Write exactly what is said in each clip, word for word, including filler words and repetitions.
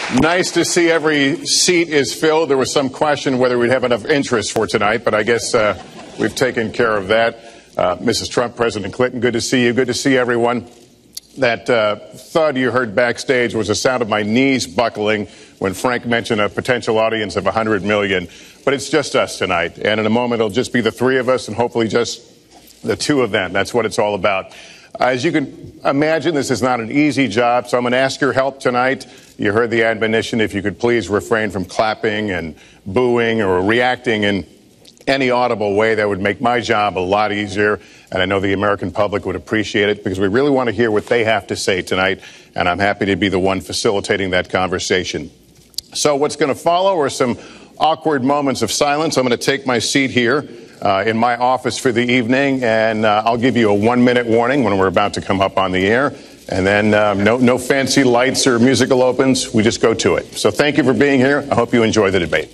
Nice to see every seat is filled. There was some question whether we'd have enough interest for tonight, but I guess uh, we've taken care of that. Uh, Missus Trump, President Clinton, good to see you. Good to see everyone. That uh, thud you heard backstage was the sound of my knees buckling when Frank mentioned a potential audience of one hundred million. But it's just us tonight. And in a moment, it'll just be the three of us and hopefully just the two of them. That's what it's all about. As you can imagine, this is not an easy job, so I'm going to ask your help tonight. You heard the admonition, if you could please refrain from clapping and booing or reacting in any audible way. That would make my job a lot easier, and I know the American public would appreciate it because we really want to hear what they have to say tonight, and I'm happy to be the one facilitating that conversation. So what's going to follow are some awkward moments of silence. I'm going to take my seat here uh, in my office for the evening, and uh, I'll give you a one-minute warning when we're about to come up on the air. And then um, no, no fancy lights or musical opens. We just go to it. So thank you for being here. I hope you enjoy the debate.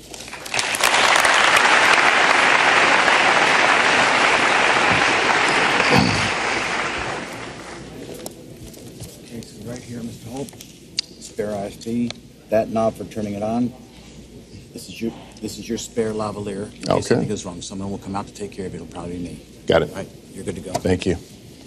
Okay, so right here, Mister Holt, spare I F T. That knob for turning it on. This is your this is your spare lavalier. In case Okay. something goes wrong, someone will come out to take care of it. It'll probably be me. Got it. All right, you're good to go. Thank you.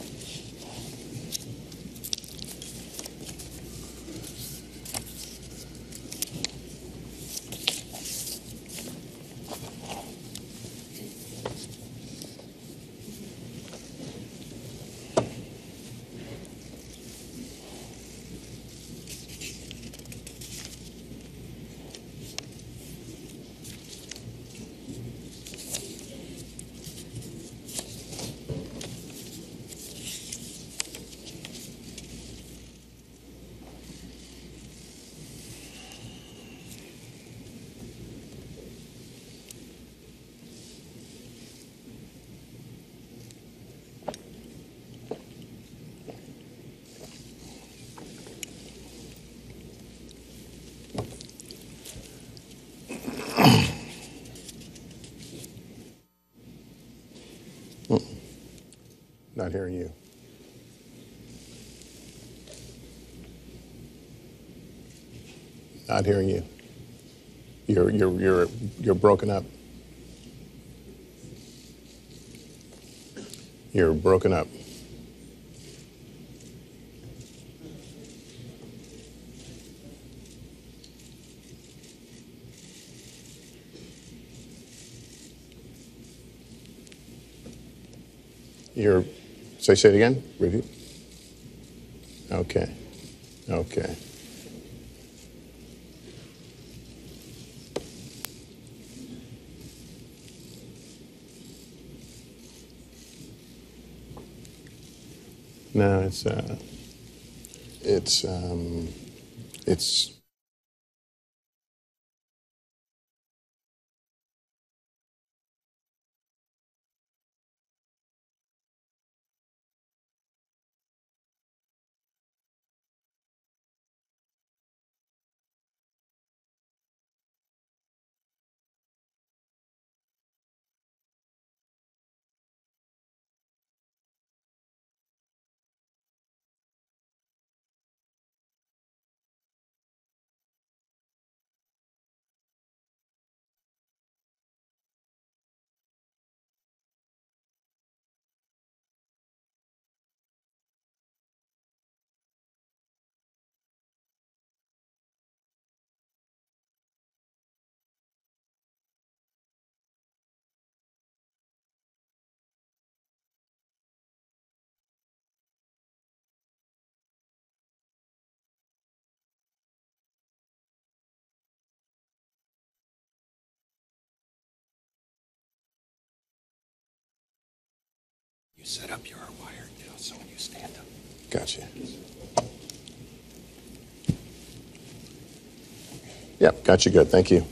Not hearing you. Not hearing you. You're you're you're you're broken up. You're broken up. You're, say, say it again, repeat. Okay, okay. No, it's, uh, it's, um, it's, You set up your wire, you know, so when you stand up. gotcha. Yep, got you good, thank you.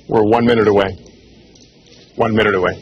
We're one minute away. One minute away.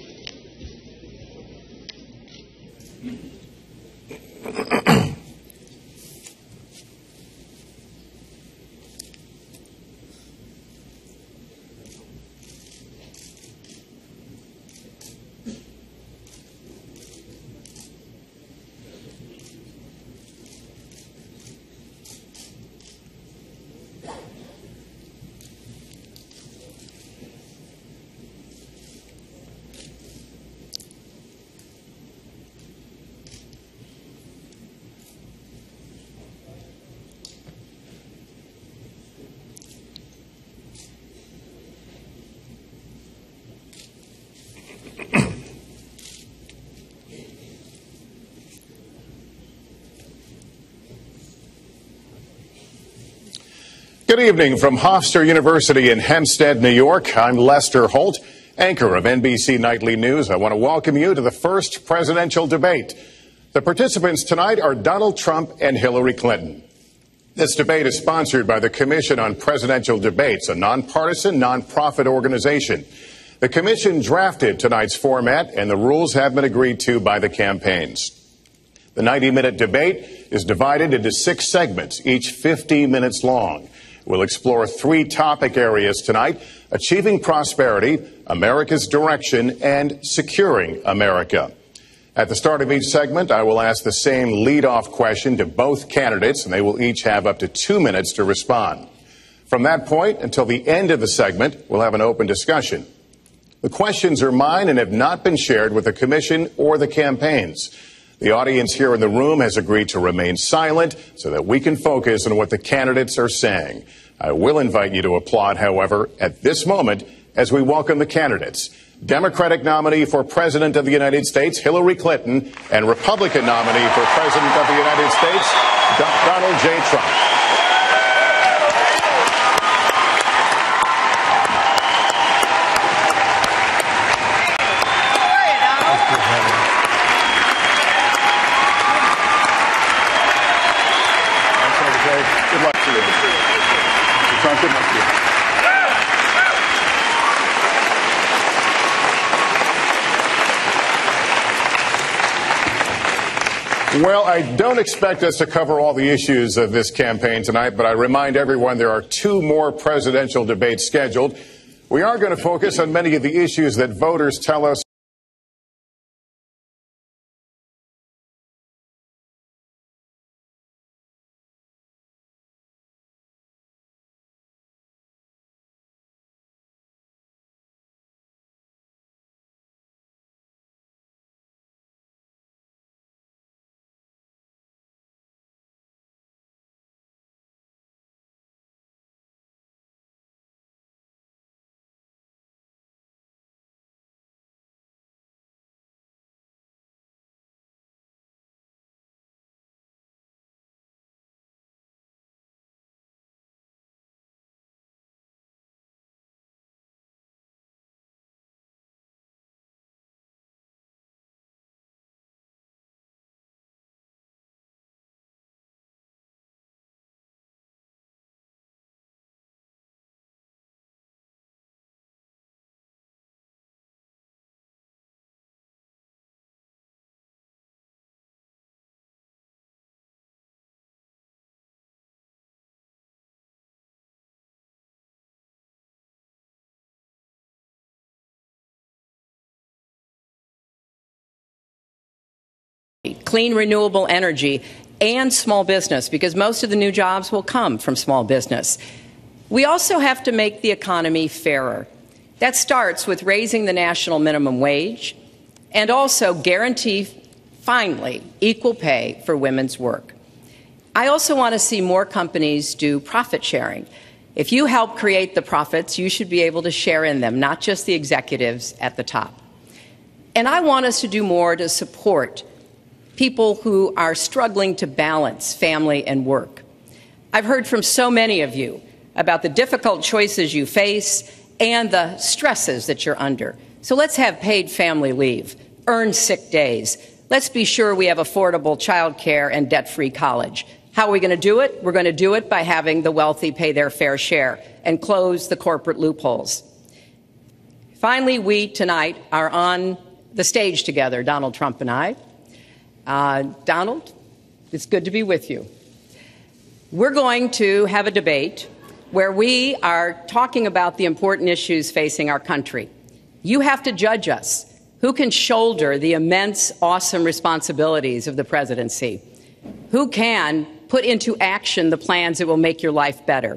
Good evening from Hofstra University in Hempstead, New York. I'm Lester Holt, anchor of N B C Nightly News. I want to welcome you to the first presidential debate. The participants tonight are Donald Trump and Hillary Clinton. This debate is sponsored by the Commission on Presidential Debates, a nonpartisan, nonprofit organization. The commission drafted tonight's format, and the rules have been agreed to by the campaigns. The ninety-minute debate is divided into six segments, each fifty minutes long. We'll explore three topic areas tonight: achieving prosperity, America's direction, and securing America. At the start of each segment, I will ask the same lead-off question to both candidates, and they will each have up to two minutes to respond. From that point until the end of the segment, we'll have an open discussion. The questions are mine and have not been shared with the commission or the campaigns. The audience here in the room has agreed to remain silent so that we can focus on what the candidates are saying. I will invite you to applaud, however, at this moment as we welcome the candidates. Democratic nominee for President of the United States, Hillary Clinton, and Republican nominee for President of the United States, Donald J. Trump. Good luck to you. Mister Trump, good luck to you. Well, I don't expect us to cover all the issues of this campaign tonight, but I remind everyone there are two more presidential debates scheduled. We are going to focus on many of the issues that voters tell us clean, renewable energy, and small business, because most of the new jobs will come from small business. We also have to make the economy fairer. That starts with raising the national minimum wage and also guarantee, finally, equal pay for women's work. I also want to see more companies do profit sharing. If you help create the profits, you should be able to share in them, not just the executives at the top. And I want us to do more to support people who are struggling to balance family and work. I've heard from so many of you about the difficult choices you face and the stresses that you're under. So let's have paid family leave, earned sick days. Let's be sure we have affordable child care and debt-free college. How are we going to do it? We're going to do it by having the wealthy pay their fair share and close the corporate loopholes. Finally, we tonight are on the stage together, Donald Trump and I. Uh, Donald, it's good to be with you. We're going to have a debate where we are talking about the important issues facing our country. You have to judge us. Who can shoulder the immense, awesome responsibilities of the presidency? Who can put into action the plans that will make your life better?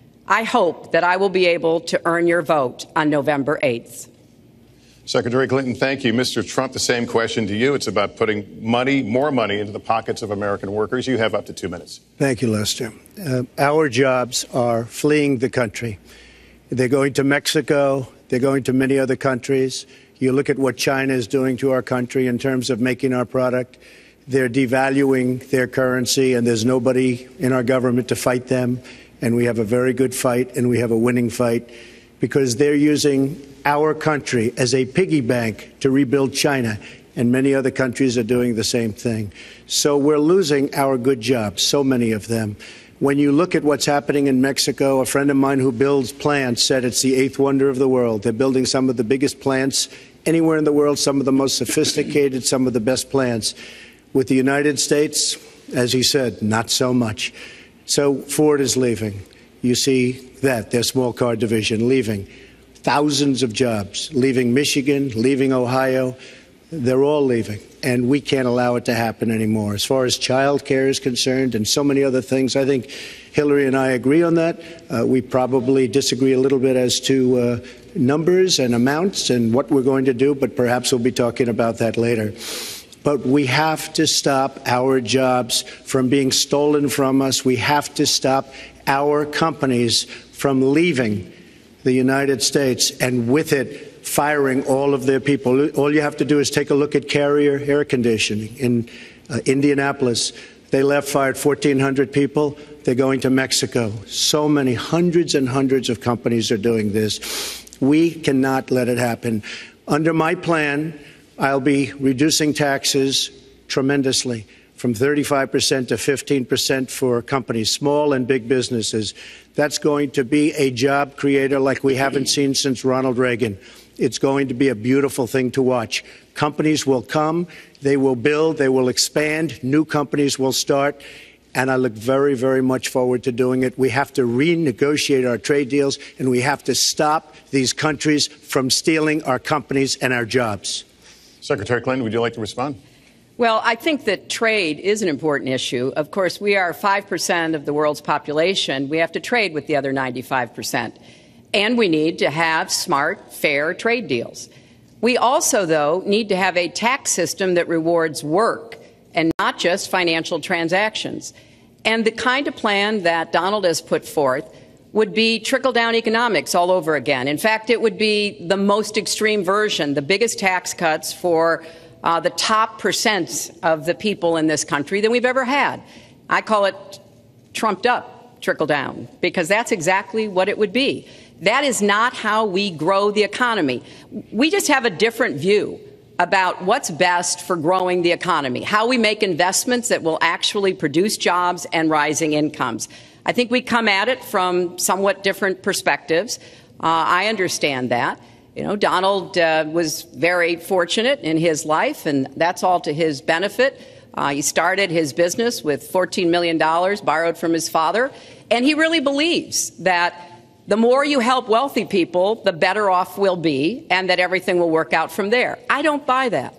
I hope that I will be able to earn your vote on November eighth. Secretary Clinton, thank you. Mister Trump, the same question to you. It's about putting money, more money, into the pockets of American workers. You have up to two minutes. Thank you, Lester. Uh, our jobs are fleeing the country. They're going to Mexico. They're going to many other countries. You look at what China is doing to our country in terms of making our product. They're devaluing their currency, and there's nobody in our government to fight them. And we have a very good fight, and we have a winning fight, because they're using our country as a piggy bank to rebuild China, and many other countries are doing the same thing. So we're losing our good jobs, so many of them. When you look at what's happening in Mexico, a friend of mine who builds plants said it's the eighth wonder of the world. They're building some of the biggest plants anywhere in the world, some of the most sophisticated, some of the best plants. With the United States, as he said, not so much. So Ford is leaving. You see that, their small car division leaving. Thousands of jobs leaving Michigan, leaving Ohio. They're all leaving, and we can't allow it to happen anymore. As far as child care is concerned and so many other things, I think Hillary and I agree on that. Uh, we probably disagree a little bit as to uh, numbers and amounts and what we're going to do, but perhaps we'll be talking about that later. But we have to stop our jobs from being stolen from us. We have to stop our companies from leaving the United States, and with it, firing all of their people. All you have to do is take a look at Carrier Air Conditioning in uh, Indianapolis. They left, fired fourteen hundred people. They're going to Mexico. So many, hundreds and hundreds of companies are doing this. We cannot let it happen. Under my plan, I'll be reducing taxes tremendously, from thirty-five percent to fifteen percent for companies, small and big businesses. That's going to be a job creator like we haven't seen since Ronald Reagan. It's going to be a beautiful thing to watch. Companies will come, they will build, they will expand, new companies will start, and I look very, very much forward to doing it. We have to renegotiate our trade deals, and we have to stop these countries from stealing our companies and our jobs. Secretary Clinton, would you like to respond? Well, I think that trade is an important issue. Of course, we are five percent of the world's population. We have to trade with the other ninety-five percent. And we need to have smart, fair trade deals. We also, though, need to have a tax system that rewards work and not just financial transactions. And the kind of plan that Donald has put forth would be trickle-down economics all over again. In fact, it would be the most extreme version, the biggest tax cuts for uh, the top percent of the people in this country than we've ever had. I call it trumped-up trickle-down, because that's exactly what it would be. That is not how we grow the economy. We just have a different view about what's best for growing the economy, how we make investments that will actually produce jobs and rising incomes. I think we come at it from somewhat different perspectives. Uh, I understand that. You know, Donald uh, was very fortunate in his life, and that's all to his benefit. Uh, he started his business with fourteen million dollars borrowed from his father, and he really believes that the more you help wealthy people, the better off we'll be, and that everything will work out from there. I don't buy that.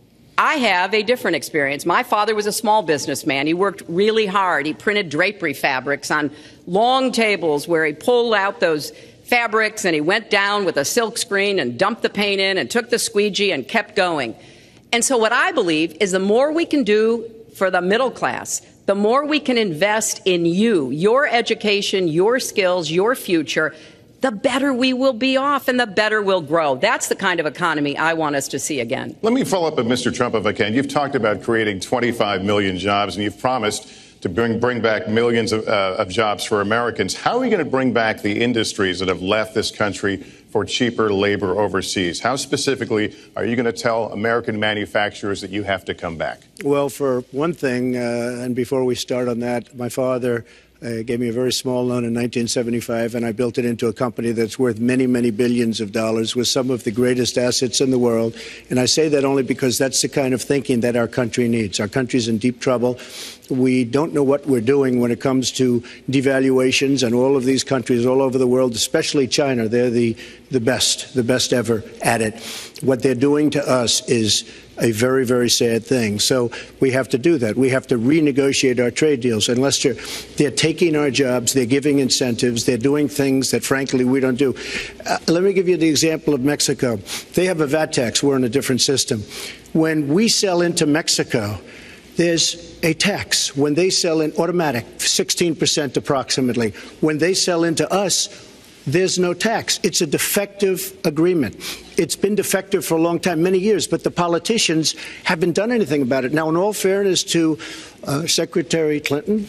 I have a different experience. My father was a small businessman. He worked really hard. He printed drapery fabrics on long tables where he pulled out those fabrics and he went down with a silk screen and dumped the paint in and took the squeegee and kept going. And so what I believe is the more we can do for the middle class, the more we can invest in you, your education, your skills, your future, the better we will be off and the better we'll grow. That's the kind of economy I want us to see again. Let me follow up with Mister Trump, if I can. You've talked about creating twenty-five million jobs, and you've promised to bring, bring back millions of, uh, of jobs for Americans. How are you going to bring back the industries that have left this country for cheaper labor overseas? How specifically are you going to tell American manufacturers that you have to come back? Well, for one thing, uh, and before we start on that, my father Uh, gave me a very small loan in nineteen seventy-five, and I built it into a company that's worth many, many billions of dollars with some of the greatest assets in the world. And I say that only because that's the kind of thinking that our country needs. Our country's in deep trouble. We don't know what we're doing when it comes to devaluations, and all of these countries all over the world, especially China, they're the, the best, the best ever at it. What they're doing to us is a very, very sad thing. So we have to do that. We have to renegotiate our trade deals. And Lester, they're taking our jobs, they're giving incentives, they're doing things that, frankly, we don't do. Uh, let me give you the example of Mexico. They have a V A T tax. We're in a different system. When we sell into Mexico, there's a tax. When they sell in automatic, sixteen percent approximately. When they sell into us, there's no tax. It's a defective agreement. It's been defective for a long time, many years, but the politicians haven't done anything about it. Now, in all fairness to uh, Secretary Clinton,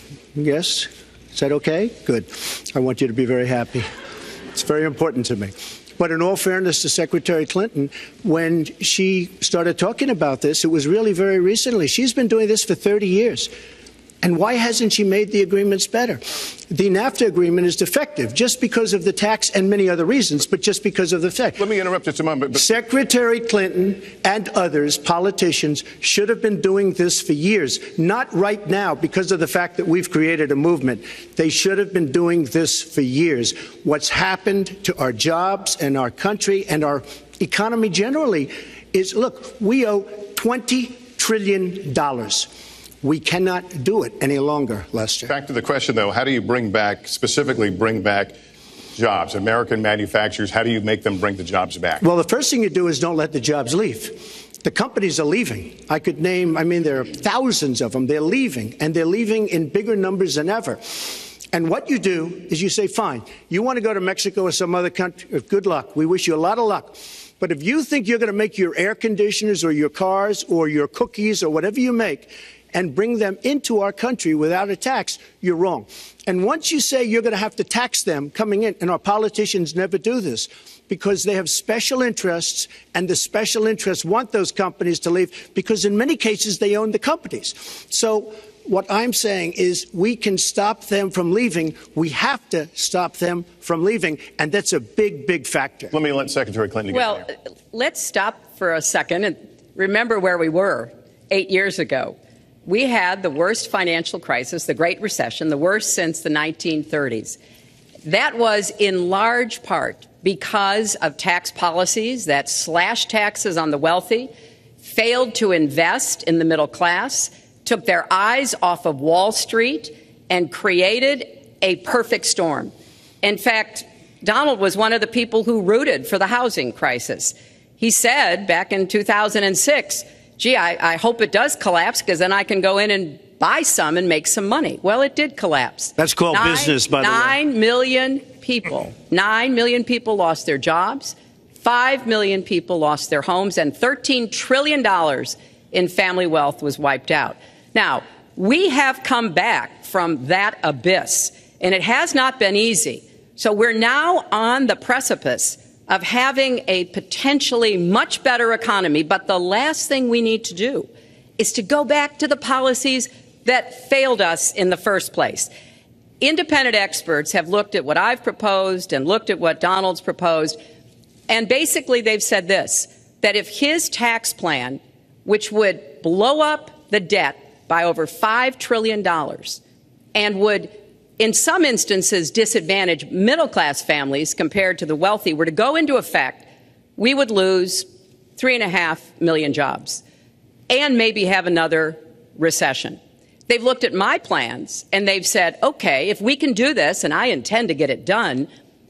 yes, is that okay? Good. I want you to be very happy. It's very important to me. But in all fairness to Secretary Clinton, when she started talking about this, it was really very recently. She's been doing this for thirty years. And why hasn't she made the agreements better? The NAFTA agreement is defective just because of the tax and many other reasons, but just because of the fact. Let me interrupt just a moment. But Secretary Clinton and others, politicians, should have been doing this for years, not right now because of the fact that we've created a movement. They should have been doing this for years. What's happened to our jobs and our country and our economy generally is, look, we owe twenty trillion dollars. We cannot do it any longer, Lester. Back to the question, though, how do you bring back, specifically bring back jobs, American manufacturers? How do you make them bring the jobs back? Well, the first thing you do is don't let the jobs leave. The companies are leaving. I could name, I mean, there are thousands of them. They're leaving, and they're leaving in bigger numbers than ever. And what you do is you say, fine, you want to go to Mexico or some other country, good luck. We wish you a lot of luck. But if you think you're going to make your air conditioners or your cars or your cookies or whatever you make and bring them into our country without a tax, you're wrong. And once you say you're going to have to tax them coming in, and our politicians never do this because they have special interests, and the special interests want those companies to leave because in many cases they own the companies. So what I'm saying is we can stop them from leaving. We have to stop them from leaving, and that's a big, big factor. Let me let Secretary Clinton get Well, in there. Let's stop for a second and remember where we were eight years ago. We had the worst financial crisis, the Great Recession, the worst since the nineteen thirties. That was in large part because of tax policies that slashed taxes on the wealthy, failed to invest in the middle class, took their eyes off of Wall Street, and created a perfect storm. In fact, Donald was one of the people who rooted for the housing crisis. He said back in two thousand six, gee, I, I hope it does collapse because then I can go in and buy some and make some money. Well, it did collapse. That's called nine, business, by the way. Nine million people, nine million people lost their jobs, five million people lost their homes, and thirteen trillion dollars in family wealth was wiped out. Now, we have come back from that abyss, and it has not been easy. So we're now on the precipice of having a potentially much better economy. But the last thing we need to do is to go back to the policies that failed us in the first place. Independent experts have looked at what I've proposed and looked at what Donald's proposed, and basically they've said this, that if his tax plan, which would blow up the debt by over five trillion dollars and would in some instances disadvantage middle-class families compared to the wealthy, were to go into effect, we would lose three and a half million jobs and maybe have another recession. They've looked at my plans and they've said, okay, if we can do this, and I intend to get it done,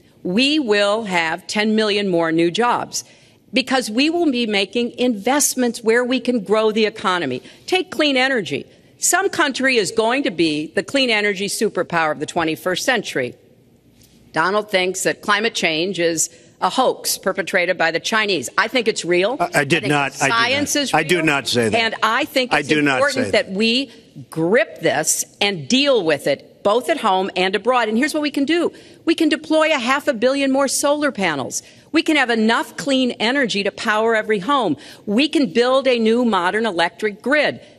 we will have ten million more new jobs because we will be making investments where we can grow the economy. Take clean energy. Some country is going to be the clean energy superpower of the twenty-first century. Donald thinks that climate change is a hoax perpetrated by the Chinese. I think it's real. I, I did I not. Science I is real. real. I do not say that. And I think it's I do important that. that we grip this and deal with it, both at home and abroad. And here's what we can do. We can deploy a half a billion more solar panels. We can have enough clean energy to power every home. We can build a new modern electric grid.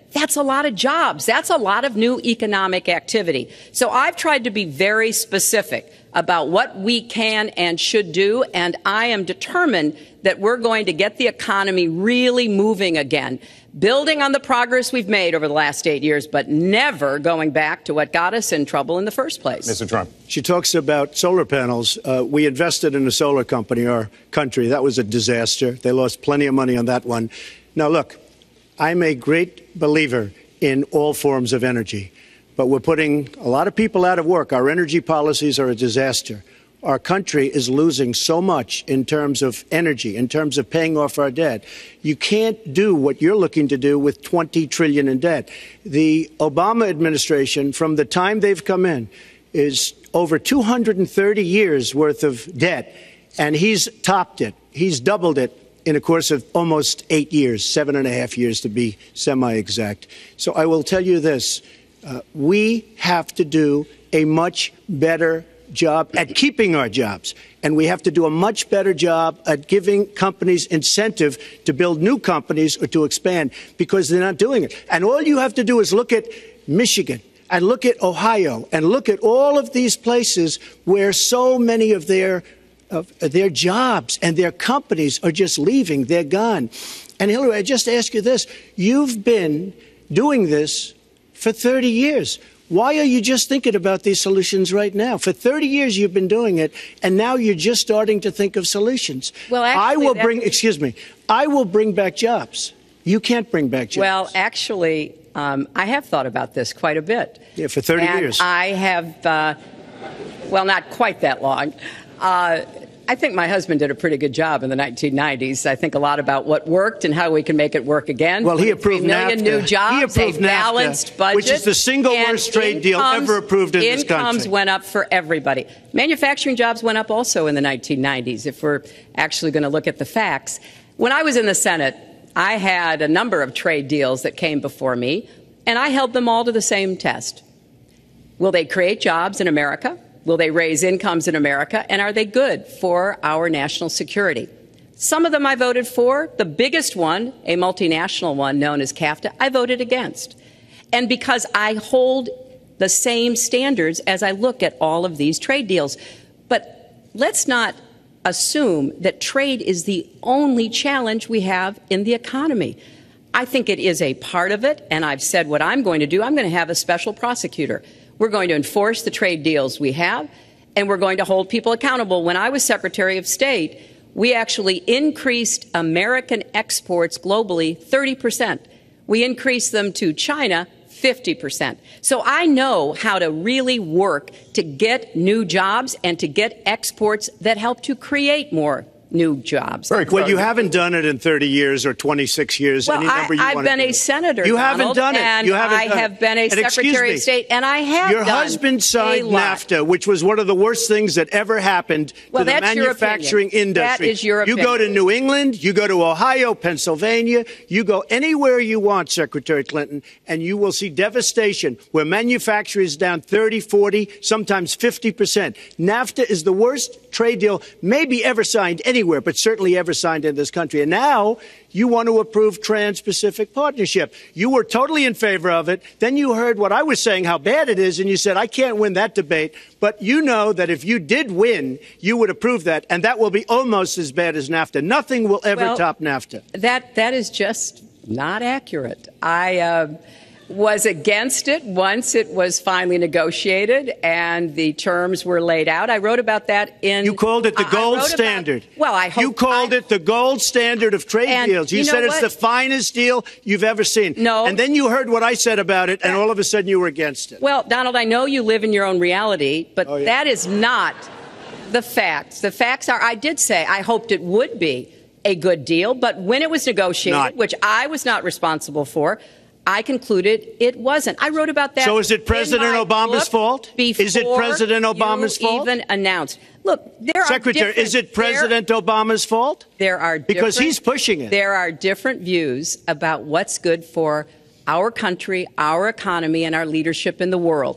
That's a lot of jobs. That's a lot of new economic activity. So I've tried to be very specific about what we can and should do, and I am determined that we're going to get the economy really moving again, building on the progress we've made over the last eight years, but never going back to what got us in trouble in the first place. Mister Trump. She talks about solar panels. Uh, we invested in a solar company, our country. That was a disaster. They lost plenty of money on that one. Now, look, I'm a great believer in all forms of energy, but we're putting a lot of people out of work. Our energy policies are a disaster. Our country is losing so much in terms of energy, in terms of paying off our debt. You can't do what you're looking to do with twenty trillion dollars in debt. The Obama administration, from the time they've come in, is over two hundred thirty years worth of debt, and he's topped it. He's doubled it in a course of almost eight years, seven and a half years to be semi-exact. So I will tell you this. Uh, we have to do a much better job at keeping our jobs, and we have to do a much better job at giving companies incentive to build new companies or to expand, because they're not doing it. And all you have to do is look at Michigan and look at Ohio and look at all of these places where so many of their of their jobs and their companies are just leaving. They're gone. And Hillary, I just ask you this. You've been doing this for thirty years. Why are you just thinking about these solutions right now? For thirty years you've been doing it, and now you're just starting to think of solutions. Well, actually, I will that... bring, excuse me, I will bring back jobs. You can't bring back jobs. Well, actually, um, I have thought about this quite a bit. Yeah, for thirty and years. I have, uh, well, not quite that long. Uh, I think my husband did a pretty good job in the nineteen nineties. I think a lot about what worked and how we can make it work again. Well, he approved million NAFTA. New jobs, he approved a balanced NAFTA, budget, which is the single worst trade deal ever approved in this country. Incomes went up for everybody. Manufacturing jobs went up also in the nineteen nineties, if we're actually going to look at the facts. When I was in the Senate, I had a number of trade deals that came before me, and I held them all to the same test. Will they create jobs in America? Will they raise incomes in America? And are they good for our national security? Some of them I voted for. The biggest one, a multinational one known as CAFTA, I voted against. And because I hold the same standards as I look at all of these trade deals. But let's not assume that trade is the only challenge we have in the economy. I think it is a part of it, and I've said what I'm going to do. I'm going to have a special prosecutor. We're going to enforce the trade deals we have, and we're going to hold people accountable. When I was Secretary of State, we actually increased American exports globally thirty percent. We increased them to China fifty percent. So I know how to really work to get new jobs and to get exports that help to create more new jobs. Very well, you haven't done it in thirty years or twenty-six years. Well, any number you I, I've want been to a senator, You Donald, haven't done it. And you haven't I done have it. been a and Secretary me, of State, and I have Your done husband signed a lot. NAFTA, which was one of the worst things that ever happened well, to the that's manufacturing your industry. That is your opinion. You go to New England, you go to Ohio, Pennsylvania, you go anywhere you want, Secretary Clinton, and you will see devastation where manufacturing is down thirty, forty, sometimes fifty percent. NAFTA is the worst trade deal maybe ever signed anywhere, but certainly ever signed in this country. And now you want to approve Trans-Pacific Partnership. You were totally in favor of it. Then you heard what I was saying, how bad it is, and you said, I can't win that debate. But you know that if you did win, you would approve that, and that will be almost as bad as NAFTA. Nothing will ever well, top NAFTA. That, that is just not accurate. I uh, was against it once it was finally negotiated and the terms were laid out. I wrote about that in... You called it the I, gold I standard. About, well, I hope... You called I, it the gold standard of trade and deals. You, you know said it's what? the finest deal you've ever seen. No. And then you heard what I said about it, and all of a sudden you were against it. Well, Donald, I know you live in your own reality, but oh, yeah. that is not the facts. The facts are, I did say I hoped it would be a good deal, but when it was negotiated, not. which I was not responsible for, I concluded it wasn't. I wrote about that. So is it President Obama's fault? Is it President Obama's you fault? Even announced. Look, there Secretary, are different, is it President there, Obama's fault? There are because he's pushing it. There are different views about what's good for our country, our economy, and our leadership in the world.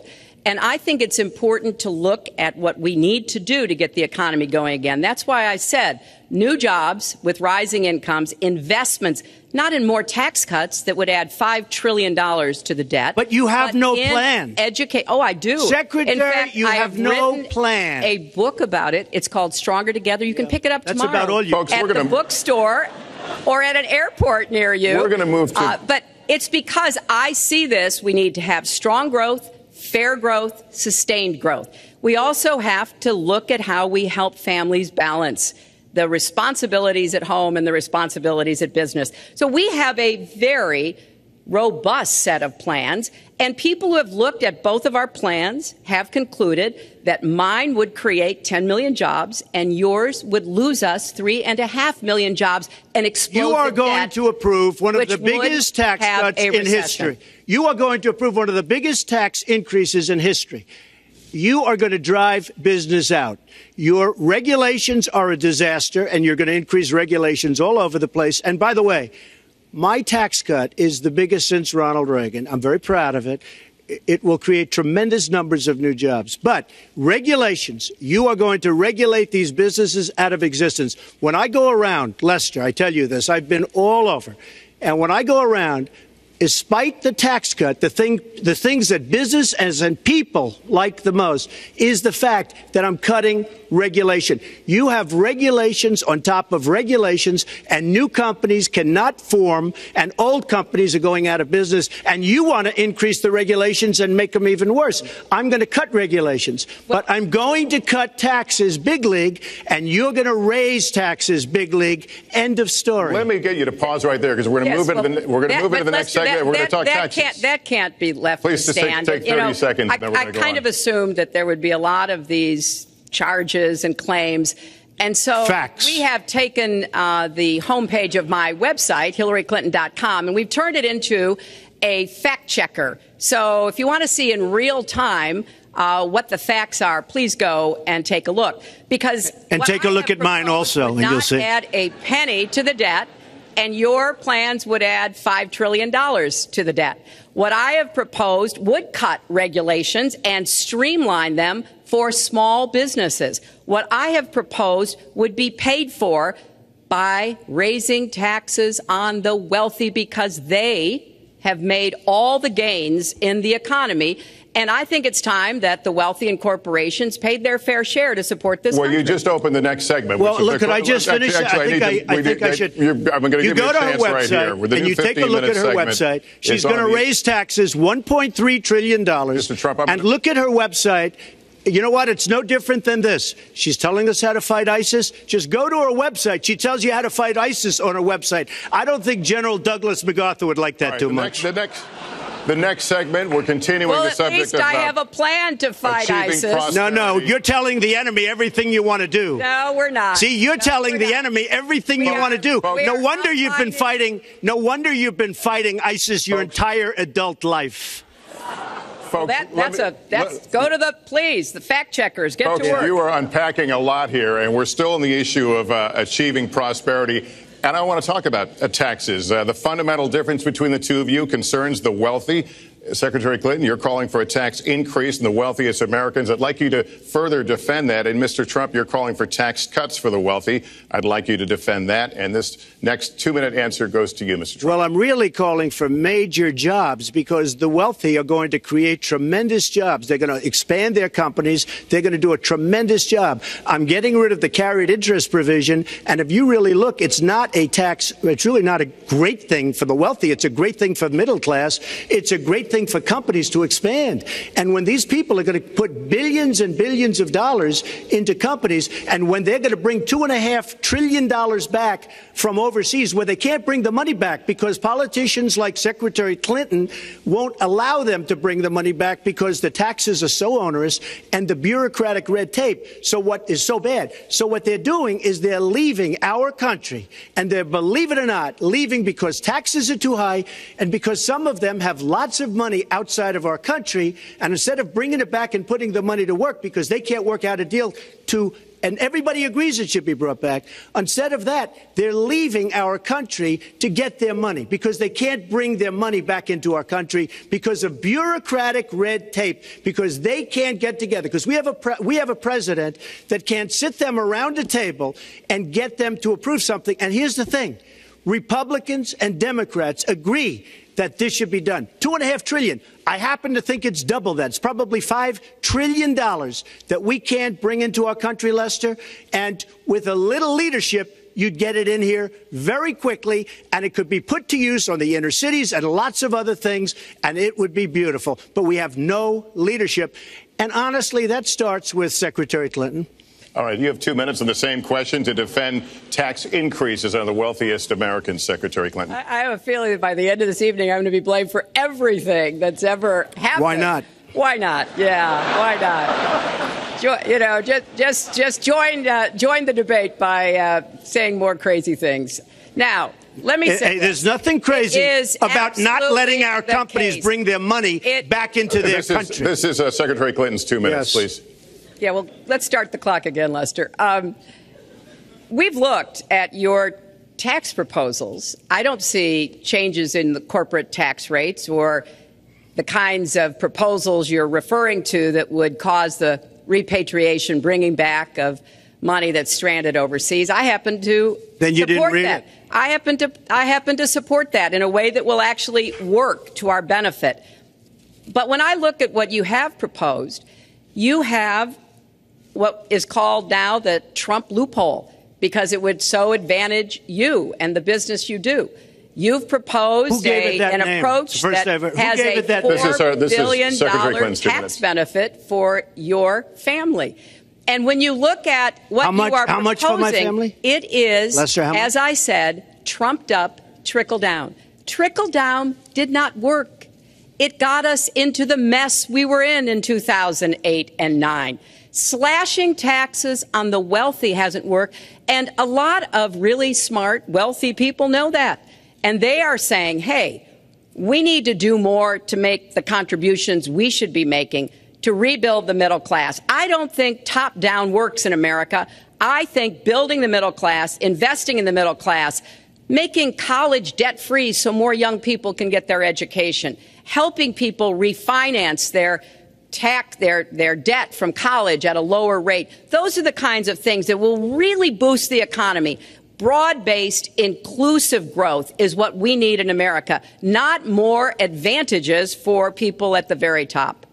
And I think it's important to look at what we need to do to get the economy going again. That's why I said new jobs with rising incomes, investments, not in more tax cuts that would add five trillion dollars to the debt. But you have but no in plan. Educate. Oh, I do. Secretary, in fact, you I have, have no written plan. A book about it. It's called Stronger Together. You can pick it up That's tomorrow about all you- Folks, at we're the gonna- bookstore or at an airport near you. We're going to move to. Uh, but it's because I see this. We need to have strong growth, fair growth, sustained growth. We also have to look at how we help families balance the responsibilities at home and the responsibilities at business. So we have a very robust set of plans, and people who have looked at both of our plans have concluded that mine would create ten million jobs and yours would lose us three and a half million jobs and explode You are the going debt, to approve one of which the biggest would tax have cuts a in recession. history. You are going to approve one of the biggest tax increases in history. You are going to drive business out. Your regulations are a disaster, and you're going to increase regulations all over the place. And by the way, my tax cut is the biggest since Ronald Reagan. I'm very proud of it. It will create tremendous numbers of new jobs. But regulations, you are going to regulate these businesses out of existence. When I go around, Lester, I tell you this, I've been all over. And when I go around, despite the tax cut, the thing, the things that businesses and people like the most is the fact that I'm cutting regulation. You have regulations on top of regulations, and new companies cannot form, and old companies are going out of business, and you want to increase the regulations and make them even worse. I'm going to cut regulations, but I'm going to cut taxes big league, and you're going to raise taxes big league. End of story. Let me get you to pause right there because we're going to Yes, move into well, the we're going to that- move into but the next Lester, segment. that- We're going to talk that, taxes. Can't, that can't be left Please to just take- stand. take You know, thirty seconds, I, then we're I gonna go kind on. of assumed that there would be a lot of these charges and claims. And so Facts. we have taken uh, the homepage of my website, Hillary Clinton dot com, and we've turned it into a fact checker. So if you want to see in real time uh, what the facts are, please go and take a look. Because And what take a I look have at mine proposed also, would and you'll not see. add a penny to the debt, and your plans would add five trillion dollars to the debt. What I have proposed would cut regulations and streamline them for small businesses. What I have proposed would be paid for by raising taxes on the wealthy because they have made all the gains in the economy. And I think it's time that the wealthy and corporations paid their fair share to support this Well, country. you just opened the next segment. Well, which is look, the- could I just actually, finish? Actually, I think need I, to- I we think did- I should. you're- I'm going to give you you go a to her chance right website here. With the and new you take a look at her fifteen-minute website. segment She's is going to on the- raise taxes one point three trillion dollars. Mister Trump, I'm and gonna- look at her website. You know what? It's no different than this. She's telling us how to fight ISIS. Just go to her website. She tells you how to fight ISIS on her website. I don't think General Douglas MacArthur would like that All right, too the much. Next, the next, the next segment, we're continuing well, the at subject least of. I uh, have a plan to fight achieving ISIS. prosperity. No, no, you're telling the enemy everything you want to do. No, we're not. See, you're No, telling we're the not. enemy everything We you are- want to do. we No are wonder you've been outlining- fighting. No wonder you've been fighting ISIS your Folks. entire adult life. Folks, That, let that's me- a that's let- go to the please the fact checkers get Folks, to work. you are unpacking a lot here, and we're still in the issue of uh, achieving prosperity. And I want to talk about uh, taxes. Uh, the fundamental difference between the two of you concerns the wealthy. Secretary Clinton, you're calling for a tax increase in the wealthiest Americans. I'd like you to further defend that. And Mister Trump, you're calling for tax cuts for the wealthy. I'd like you to defend that. And this next two-minute answer goes to you, Mister Trump. Well, I'm really calling for major jobs because the wealthy are going to create tremendous jobs. They're going to expand their companies. They're going to do a tremendous job. I'm getting rid of the carried interest provision. And if you really look, it's not a tax. It's really not a great thing for the wealthy. It's a great thing for the middle class. It's a great thing for companies to expand. And when these people are going to put billions and billions of dollars into companies, and when they're going to bring two and a half trillion dollars back from overseas, where they can't bring the money back because politicians like Secretary Clinton won't allow them to bring the money back because the taxes are so onerous and the bureaucratic red tape. So what is so bad? So what they're doing is they're leaving our country, and they're, believe it or not, leaving because taxes are too high and because some of them have lots of money outside of our country, and instead of bringing it back and putting the money to work because they can't work out a deal to and everybody agrees it should be brought back. Instead of that, they're leaving our country to get their money because they can't bring their money back into our country because of bureaucratic red tape, because they can't get together, because we have a pre- we have a president that can't sit them around a table and get them to approve something. And here's the thing. Republicans and Democrats agree that this should be done. Two and a half trillion. I happen to think it's double that. It's probably five trillion dollars that we can't bring into our country, Lester. And with a little leadership, you'd get it in here very quickly, and it could be put to use on the inner cities and lots of other things, and it would be beautiful. But we have no leadership. And honestly, that starts with Secretary Clinton. All right, you have two minutes on the same question to defend tax increases on the wealthiest Americans, Secretary Clinton. I, I have a feeling that by the end of this evening, I'm going to be blamed for everything that's ever happened. Why not? Why not? Yeah, why not? Jo- you know, just just just join uh, join the debate by uh, saying more crazy things. Now, let me say, hey, there's nothing crazy about not letting our companies case. bring their money it, back into their this country. Is, this is uh, Secretary Clinton's two minutes, yes. please. Yeah, well, let's start the clock again, Lester. Um, we've looked at your tax proposals. I don't see changes in the corporate tax rates or the kinds of proposals you're referring to that would cause the repatriation, bringing back of money that's stranded overseas. I happen to then you support didn't read that. It. I happen to I happen to support that in a way that will actually work to our benefit. But when I look at what you have proposed, you have what is called now the Trump loophole, because it would so advantage you and the business you do. You've proposed a, an name? approach that ever. has a that four this is our, this billion is Secretary dollar Clinton's two tax minutes. benefit for your family. And when you look at what how much, you are how proposing, much for my family? It is, Lester, how as much? I said, trumped up, trickle down. Trickle down did not work. It got us into the mess we were in in two thousand eight and nine. Slashing taxes on the wealthy hasn't worked, and a lot of really smart, wealthy people know that. And they are saying, hey, we need to do more to make the contributions we should be making to rebuild the middle class. I don't think top-down works in America. I think building the middle class, investing in the middle class, making college debt-free so more young people can get their education, helping people refinance their tax their, their debt from college at a lower rate. Those are the kinds of things that will really boost the economy. Broad-based, inclusive growth is what we need in America, not more advantages for people at the very top.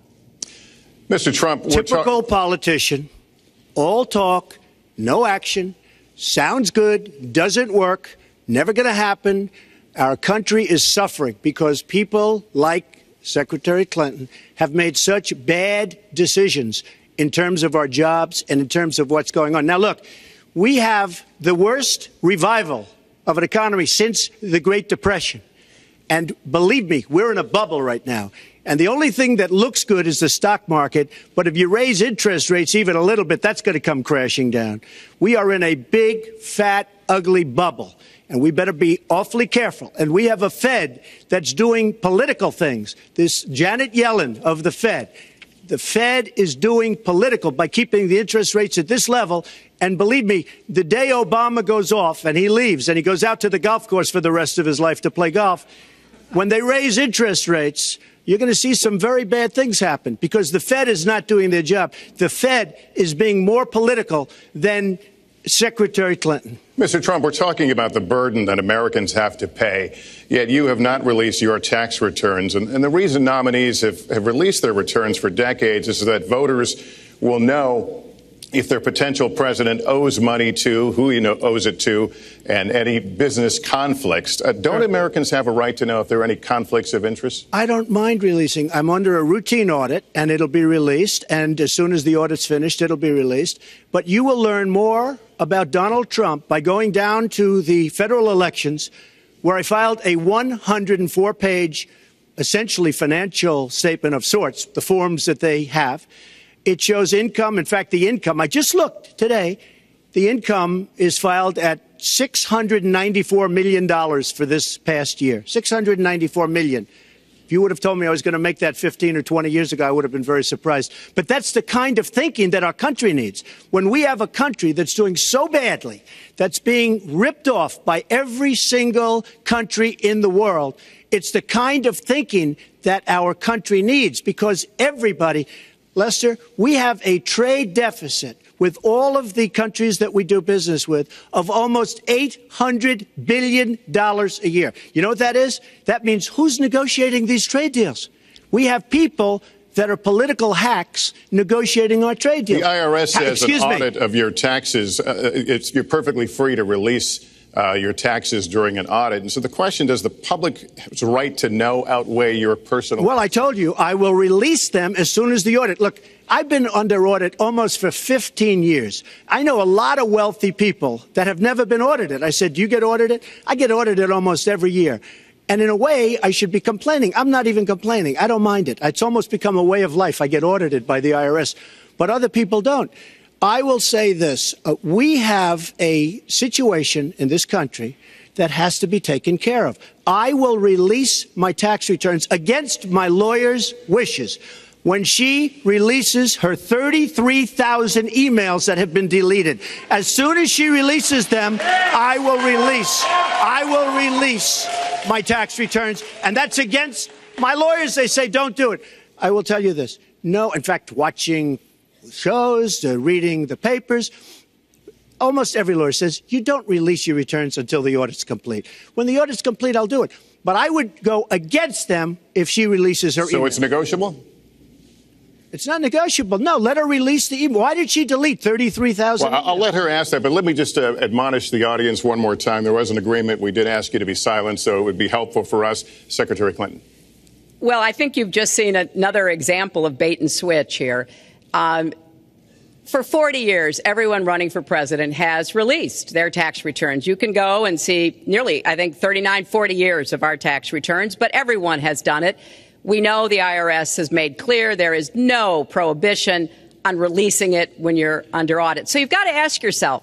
Mister Trump, we're Typical politician, all talk, no action, sounds good, doesn't work, never going to happen. Our country is suffering because people like Secretary Clinton have made such bad decisions in terms of our jobs and in terms of what's going on. Now, look, we have the worst revival of an economy since the Great Depression. And believe me, we're in a bubble right now. And the only thing that looks good is the stock market. But if you raise interest rates even a little bit, that's going to come crashing down. We are in a big, fat, ugly bubble. And we better be awfully careful. And we have a Fed that's doing political things. This Janet Yellen of the Fed. The Fed is doing political by keeping the interest rates at this level. And believe me, the day Obama goes off and he leaves and he goes out to the golf course for the rest of his life to play golf, when they raise interest rates, you're going to see some very bad things happen because the Fed is not doing their job. The Fed is being more political than Secretary Clinton. Mister Trump, we're talking about the burden that Americans have to pay, yet you have not released your tax returns. And, and the reason nominees have, have released their returns for decades is that voters will know if their potential president owes money to, who he know, owes it to, and any business conflicts. Uh, don't Americans have a right to know if there are any conflicts of interest? I don't mind releasing. I'm under a routine audit, and it'll be released. And as soon as the audit's finished, it'll be released. But you will learn more about Donald Trump by going down to the federal elections, where I filed a one hundred four page, essentially financial statement of sorts, the forms that they have. It shows income. In fact, the income, I just looked today, the income is filed at six hundred ninety-four million dollars for this past year. six hundred ninety-four million dollars. If you would have told me I was going to make that fifteen or twenty years ago, I would have been very surprised. But that's the kind of thinking that our country needs. When we have a country that's doing so badly, that's being ripped off by every single country in the world, it's the kind of thinking that our country needs, because everybody, Lester, we have a trade deficit with all of the countries that we do business with of almost eight hundred billion dollars a year. You know what that is? That means who's negotiating these trade deals? We have people that are political hacks negotiating our trade deals. The I R S has an Excuse me. audit of your taxes. Uh, it's, you're perfectly free to release Uh, your taxes during an audit. And so the question, does the public's right to know outweigh your personal? Well, I told you, I will release them as soon as the audit. Look, I've been under audit almost for fifteen years. I know a lot of wealthy people that have never been audited. I said, do you get audited? I get audited almost every year. And in a way, I should be complaining. I'm not even complaining. I don't mind it. It's almost become a way of life. I get audited by the I R S, but other people don't. I will say this. Uh, we have a situation in this country that has to be taken care of. I will release my tax returns against my lawyer's wishes. When she releases her thirty-three thousand emails that have been deleted, as soon as she releases them, I will release, I will release my tax returns. And that's against my lawyers. They say, don't do it. I will tell you this. No, in fact, watching shows, uh, reading the papers, almost every lawyer says you don't release your returns until the audit's complete. When the audit's complete, I'll do it. But I would go against them if she releases her email. So it's negotiable? It's not negotiable. No, let her release the email. Why did she delete thirty-three thousand? Well, I'll let her ask that, but let me just uh, admonish the audience one more time. There was an agreement. We did ask you to be silent, so it would be helpful for us. Secretary Clinton. Well, I think you've just seen another example of bait and switch here. Um, for forty years, everyone running for president has released their tax returns. You can go and see nearly, I think, thirty-nine, forty years of our tax returns, but everyone has done it. We know the I R S has made clear there is no prohibition on releasing it when you're under audit. So you've got to ask yourself,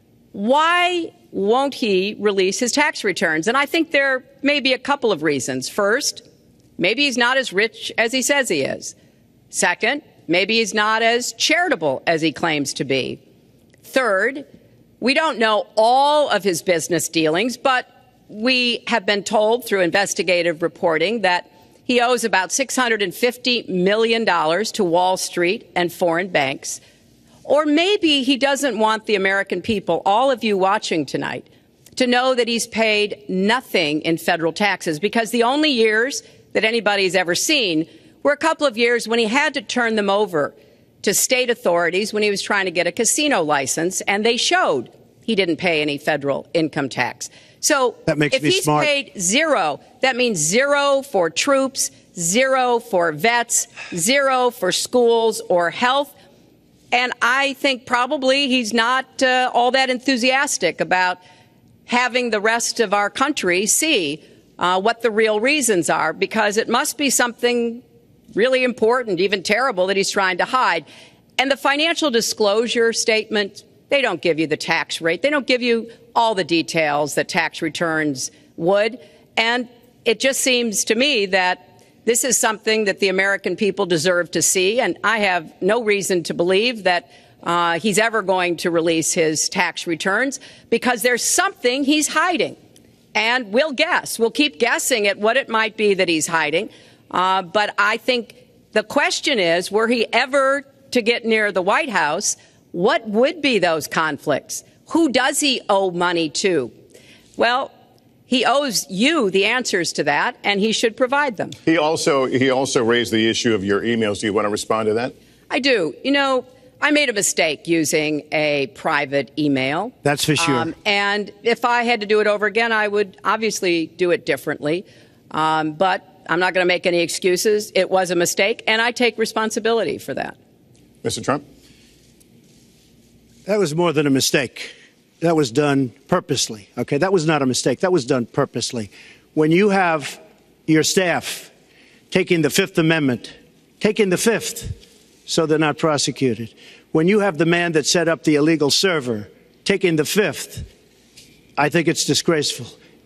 why won't he release his tax returns? And I think there may be a couple of reasons. First, maybe he's not as rich as he says he is. Second, maybe he's not as charitable as he claims to be. Third, we don't know all of his business dealings, but we have been told through investigative reporting that he owes about six hundred fifty million dollars to Wall Street and foreign banks. Or maybe he doesn't want the American people, all of you watching tonight, to know that he's paid nothing in federal taxes, because the only years that anybody's ever seen were a couple of years when he had to turn them over to state authorities when he was trying to get a casino license, and they showed he didn't pay any federal income tax. So that makes if me he's smart. paid zero, that means zero for troops, zero for vets, zero for schools or health. And I think probably he's not uh, all that enthusiastic about having the rest of our country see uh, what the real reasons are, because it must be something really important, even terrible, that he's trying to hide. And the financial disclosure statement, they don't give you the tax rate. They don't give you all the details that tax returns would. And it just seems to me that this is something that the American people deserve to see. And I have no reason to believe that uh, he's ever going to release his tax returns, because there's something he's hiding. And we'll guess. We'll keep guessing at what it might be that he's hiding. Uh, but I think the question is, were he ever to get near the White House, what would be those conflicts? Who does he owe money to? Well, he owes you the answers to that, and he should provide them. He also he also raised the issue of your emails. Do you want to respond to that? I do. You know, I made a mistake using a private email. That's for sure. Um, and if I had to do it over again, I would obviously do it differently. Um, but I'm not going to make any excuses. It was a mistake, and I take responsibility for that. Mister Trump? That was more than a mistake. That was done purposely. Okay, that was not a mistake. That was done purposely. When you have your staff taking the Fifth Amendment, taking the Fifth, so they're not prosecuted. When you have the man that set up the illegal server taking the Fifth, I think it's disgraceful.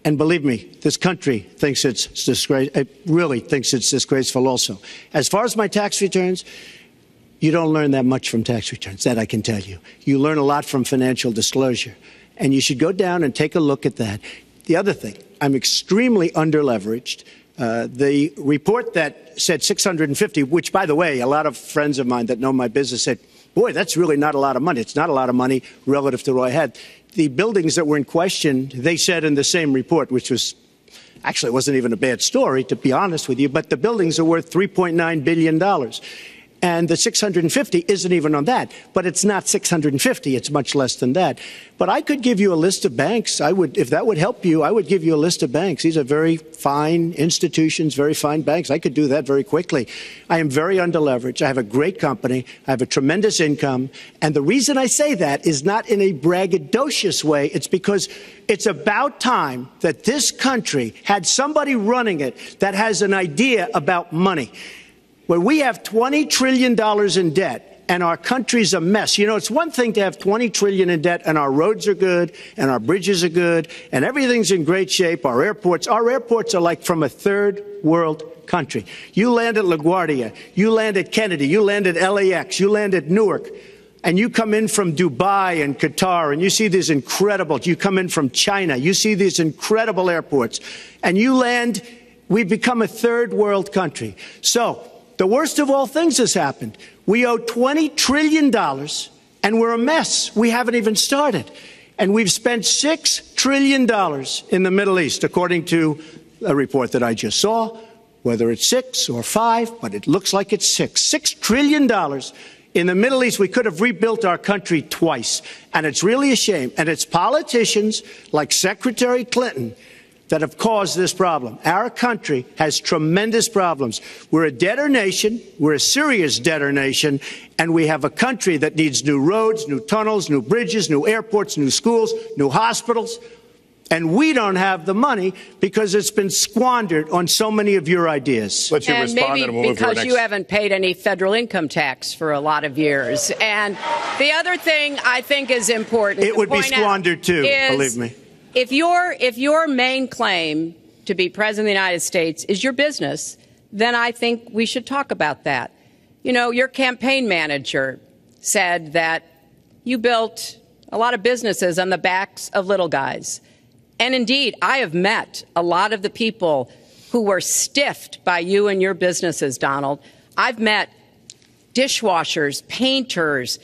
And believe me, this country thinks it's disgrace. It really thinks it's disgraceful also. As far as my tax returns, you don't learn that much from tax returns, that I can tell you. You learn a lot from financial disclosure. And you should go down and take a look at that. The other thing, I'm extremely underleveraged. Uh, the report that said six hundred fifty, which, by the way, a lot of friends of mine that know my business said, boy, that's really not a lot of money. It's not a lot of money relative to what I had. The buildings that were in question, they said in the same report, which was actually it wasn't even a bad story, to be honest with you, but the buildings are worth three point nine billion dollars. And the six hundred fifty isn't even on that. But it's not six hundred fifty. It's much less than that. But I could give you a list of banks. I would, if that would help you, I would give you a list of banks. These are very fine institutions, very fine banks. I could do that very quickly. I am very underleveraged. I have a great company. I have a tremendous income. And the reason I say that is not in a braggadocious way. It's because it's about time that this country had somebody running it that has an idea about money. When we have twenty trillion dollars in debt and our country's a mess, you know, it's one thing to have twenty trillion dollars in debt and our roads are good and our bridges are good and everything's in great shape, our airports. Our airports are like from a third world country. You land at LaGuardia, you land at Kennedy, you land at L A X, you land at Newark, and you come in from Dubai and Qatar and you see these incredible, you come in from China, you see these incredible airports, and you land, we've become a third world country. So, the worst of all things has happened. We owe twenty trillion dollars, and we're a mess. We haven't even started. And we've spent six trillion dollars in the Middle East, according to a report that I just saw, whether it's six or five, but it looks like it's six. Six trillion dollars in the Middle East. We could have rebuilt our country twice. And it's really a shame. And it's politicians like Secretary Clinton that have caused this problem. Our country has tremendous problems. We're a debtor nation. We're a serious debtor nation. And we have a country that needs new roads, new tunnels, new bridges, new airports, new schools, new hospitals. And we don't have the money because it's been squandered on so many of your ideas. Let you and respond, maybe and we'll move to our because next. you haven't paid any federal income tax for a lot of years. And the other thing I think is important. It would be squandered too, is, believe me. If your, if your main claim to be president of the United States is your business, then I think we should talk about that. You know, your campaign manager said that you built a lot of businesses on the backs of little guys. And indeed, I have met a lot of the people who were stiffed by you and your businesses, Donald. I've met dishwashers, painters,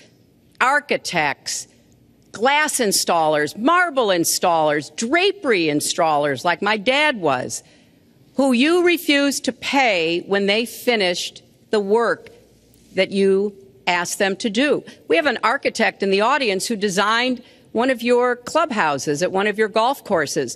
architects, glass installers, marble installers, drapery installers, like my dad was, who you refused to pay when they finished the work that you asked them to do. We have an architect in the audience who designed one of your clubhouses at one of your golf courses.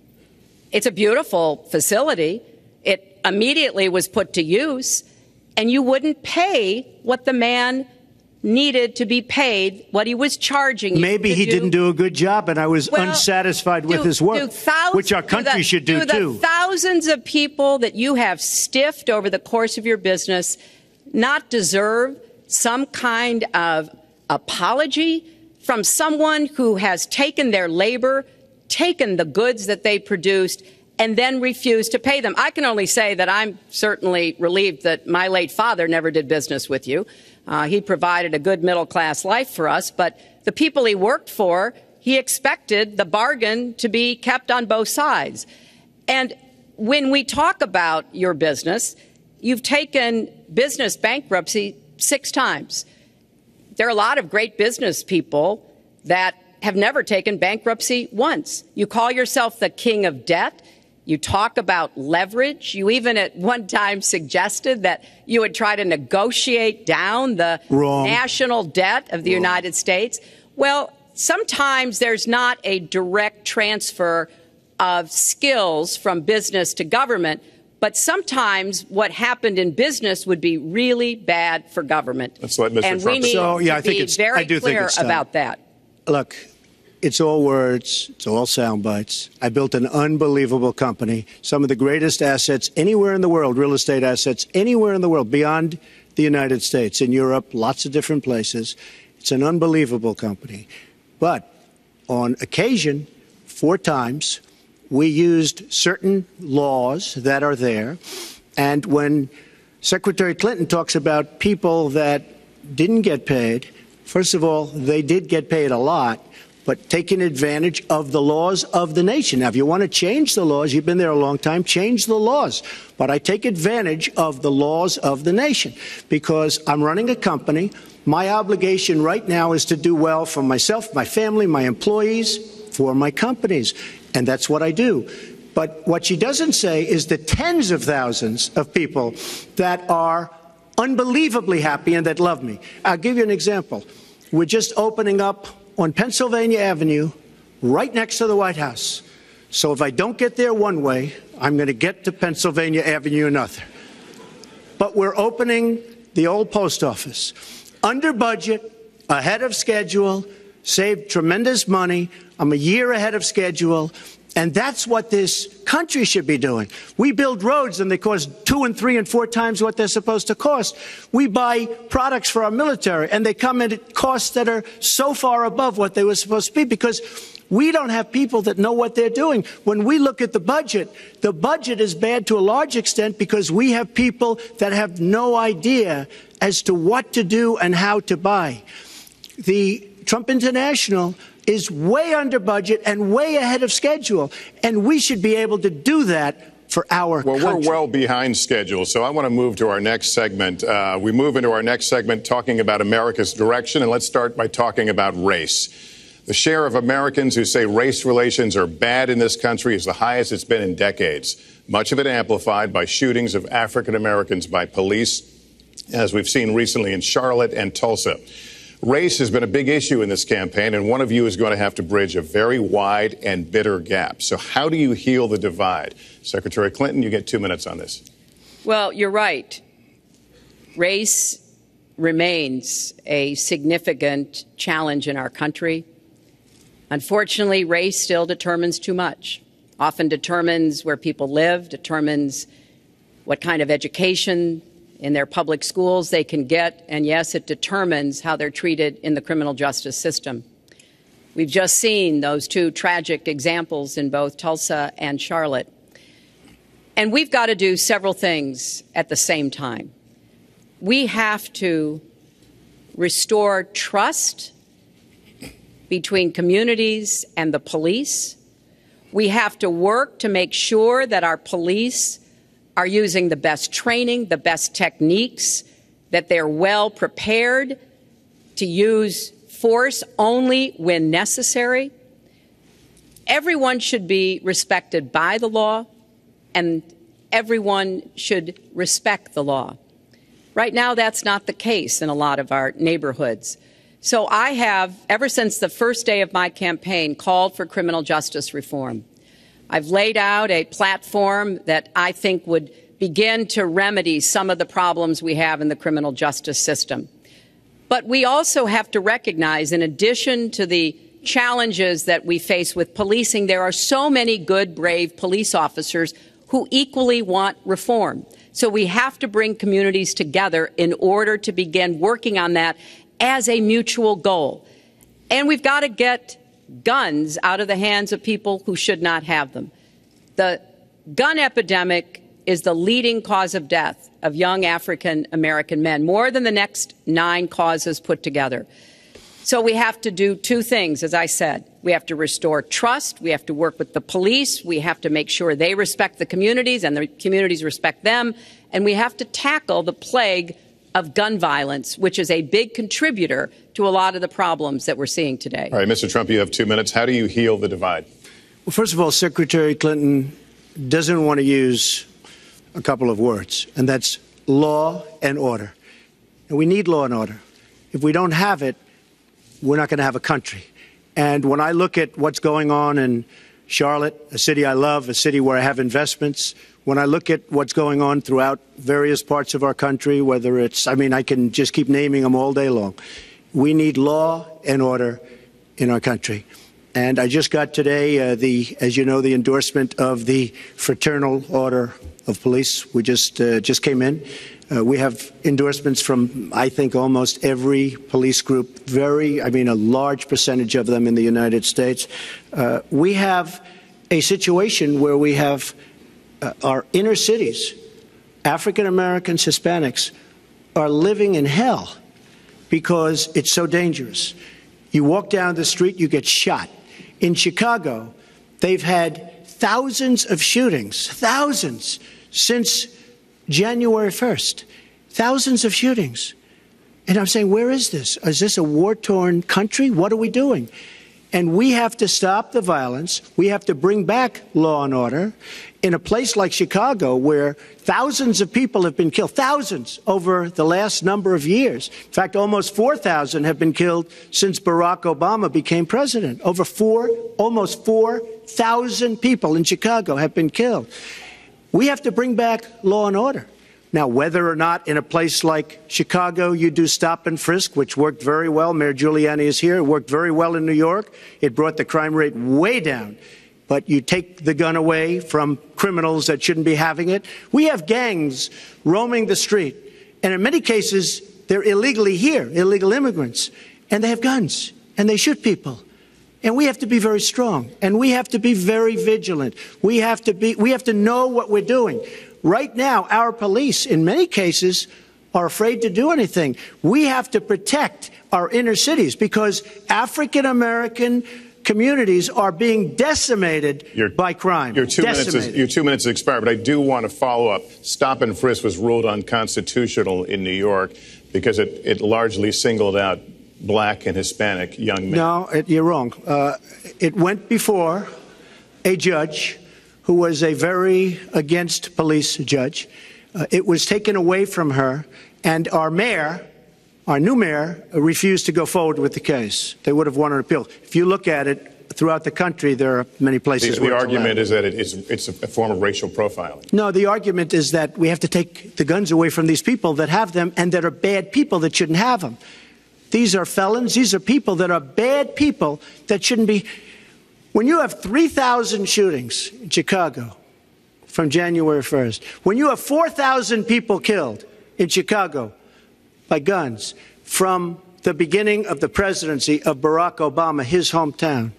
It's a beautiful facility. It immediately was put to use, and you wouldn't pay what the man needed to be paid, what he was charging you. Maybe he do. didn't do a good job, and I was well, unsatisfied with do, his work, thousands, which our country the, should do, do the too. Thousands of people that you have stiffed over the course of your business not deserve some kind of apology from someone who has taken their labor, taken the goods that they produced, and then refused to pay them? I can only say that I'm certainly relieved that my late father never did business with you. Uh, he provided a good middle-class life for us, but the people he worked for, he expected the bargain to be kept on both sides. And when we talk about your business, you've taken business bankruptcy six times. There are a lot of great business people that have never taken bankruptcy once. You call yourself the king of debt. You talk about leverage. You even at one time suggested that you would try to negotiate down the Wrong. national debt of the Wrong. United States. Well, sometimes there's not a direct transfer of skills from business to government, but sometimes what happened in business would be really bad for government. Let's let Mister And Trump we need So, yeah, to I think be it's- very I do think clear it's time. about that. Look, it's all words. It's all sound bites. I built an unbelievable company, some of the greatest assets anywhere in the world, real estate assets anywhere in the world, beyond the United States, in Europe, lots of different places. It's an unbelievable company. But on occasion, four times, we used certain laws that are there. And when Secretary Clinton talks about people that didn't get paid, first of all, they did get paid a lot, but taking advantage of the laws of the nation. Now, if you want to change the laws, you've been there a long time, change the laws. But I take advantage of the laws of the nation because I'm running a company. My obligation right now is to do well for myself, my family, my employees, for my companies. And that's what I do. But what she doesn't say is the tens of thousands of people that are unbelievably happy and that love me. I'll give you an example. We're just opening up on Pennsylvania Avenue, right next to the White House. So if I don't get there one way, I'm going to get to Pennsylvania Avenue another. But we're opening the old post office. Under budget, ahead of schedule, saved tremendous money. I'm a year ahead of schedule. And that's what this country should be doing. We build roads and they cost two and three and four times what they're supposed to cost. We buy products for our military and they come in at costs that are so far above what they were supposed to be because we don't have people that know what they're doing. When we look at the budget, the budget is bad to a large extent because we have people that have no idea as to what to do and how to buy. The Trump International is way under budget and way ahead of schedule. And we should be able to do that for our well, country. We're well behind schedule, so I want to move to our next segment. Uh, we move into our next segment talking about America's direction, and let's start by talking about race. The share of Americans who say race relations are bad in this country is the highest it's been in decades, much of it amplified by shootings of African Americans by police, as we've seen recently in Charlotte and Tulsa. Race has been a big issue in this campaign, and one of you is going to have to bridge a very wide and bitter gap. So how do you heal the divide? Secretary Clinton, you get two minutes on this. Well, you're right. Race remains a significant challenge in our country. Unfortunately, race still determines too much, often determines where people live, determines what kind of education in their public schools they can get, and yes, it determines how they're treated in the criminal justice system. We've just seen those two tragic examples in both Tulsa and Charlotte. And we've got to do several things at the same time. We have to restore trust between communities and the police. We have to work to make sure that our police are using the best training, the best techniques, that they're well prepared to use force only when necessary. Everyone should be respected by the law, and everyone should respect the law. Right now, that's not the case in a lot of our neighborhoods. So I have, ever since the first day of my campaign, called for criminal justice reform. I've laid out a platform that I think would begin to remedy some of the problems we have in the criminal justice system. But we also have to recognize, in addition to the challenges that we face with policing, there are so many good, brave police officers who equally want reform. So we have to bring communities together in order to begin working on that as a mutual goal. And we've got to get guns out of the hands of people who should not have them. The gun epidemic is the leading cause of death of young African American men, more than the next nine causes put together. So we have to do two things, as I said. We have to restore trust. We have to work with the police. We have to make sure they respect the communities and the communities respect them. And we have to tackle the plague of gun violence, which is a big contributor to a lot of the problems that we're seeing today. All right, Mister Trump, you have two minutes. How do you heal the divide? Well, first of all, Secretary Clinton doesn't want to use a couple of words, and that's law and order. And we need law and order. If we don't have it, we're not going to have a country. And when I look at what's going on in Charlotte, a city I love, a city where I have investments, when I look at what's going on throughout various parts of our country, whether it's, I mean, I can just keep naming them all day long. We need law and order in our country. And I just got today, uh, the, as you know, the endorsement of the Fraternal Order of Police. We just, uh, just came in. Uh, we have endorsements from, I think, almost every police group, very, I mean, a large percentage of them in the United States. Uh, we have a situation where we have uh, our inner cities, African Americans, Hispanics, are living in hell because it's so dangerous. You walk down the street, you get shot. In Chicago, they've had thousands of shootings, thousands, since January first. Thousands of shootings. And I'm saying, where is this? Is this a war-torn country? What are we doing? And we have to stop the violence. We have to bring back law and order. In a place like Chicago, where thousands of people have been killed, thousands over the last number of years. In fact, almost four thousand have been killed since Barack Obama became president. Over four, almost four thousand people in Chicago have been killed. We have to bring back law and order. Now, whether or not in a place like Chicago you do stop and frisk, which worked very well, Mayor Giuliani is here, it worked very well in New York. It brought the crime rate way down. But you take the gun away from criminals that shouldn't be having it. We have gangs roaming the street, and in many cases, they're illegally here, illegal immigrants, and they have guns, and they shoot people. And we have to be very strong, and we have to be very vigilant. We have to be, we have to know what we're doing. Right now, our police, in many cases, are afraid to do anything. We have to protect our inner cities because African-American communities are being decimated your, by crime. Your two, minutes is, your two minutes has expired, but I do want to follow up. Stop and frisk was ruled unconstitutional in New York because it, it largely singled out black and Hispanic young men. No, it, you're wrong. Uh, it went before a judge who was a very against police judge. Uh, it was taken away from her, and our mayor, our new mayor, refused to go forward with the case. They would have won an appeal. If you look at it throughout the country, there are many places the, where the it's argument allowed. is that it, it's, it's a form of racial profiling. No, the argument is that we have to take the guns away from these people that have them and that are bad people that shouldn't have them. These are felons. These are people that are bad people that shouldn't be. When you have three thousand shootings in Chicago from January first, when you have four thousand people killed in Chicago by guns from the beginning of the presidency of Barack Obama, his hometown,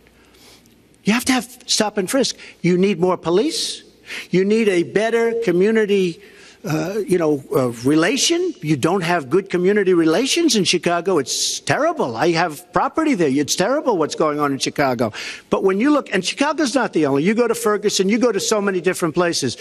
you have to have stop and frisk. You need more police. You need a better community Uh, you know, uh, relation. You don't have good community relations in Chicago. It's terrible. I have property there. It's terrible what's going on in Chicago. But when you look, and Chicago's not the only, you go to Ferguson, you go to so many different places.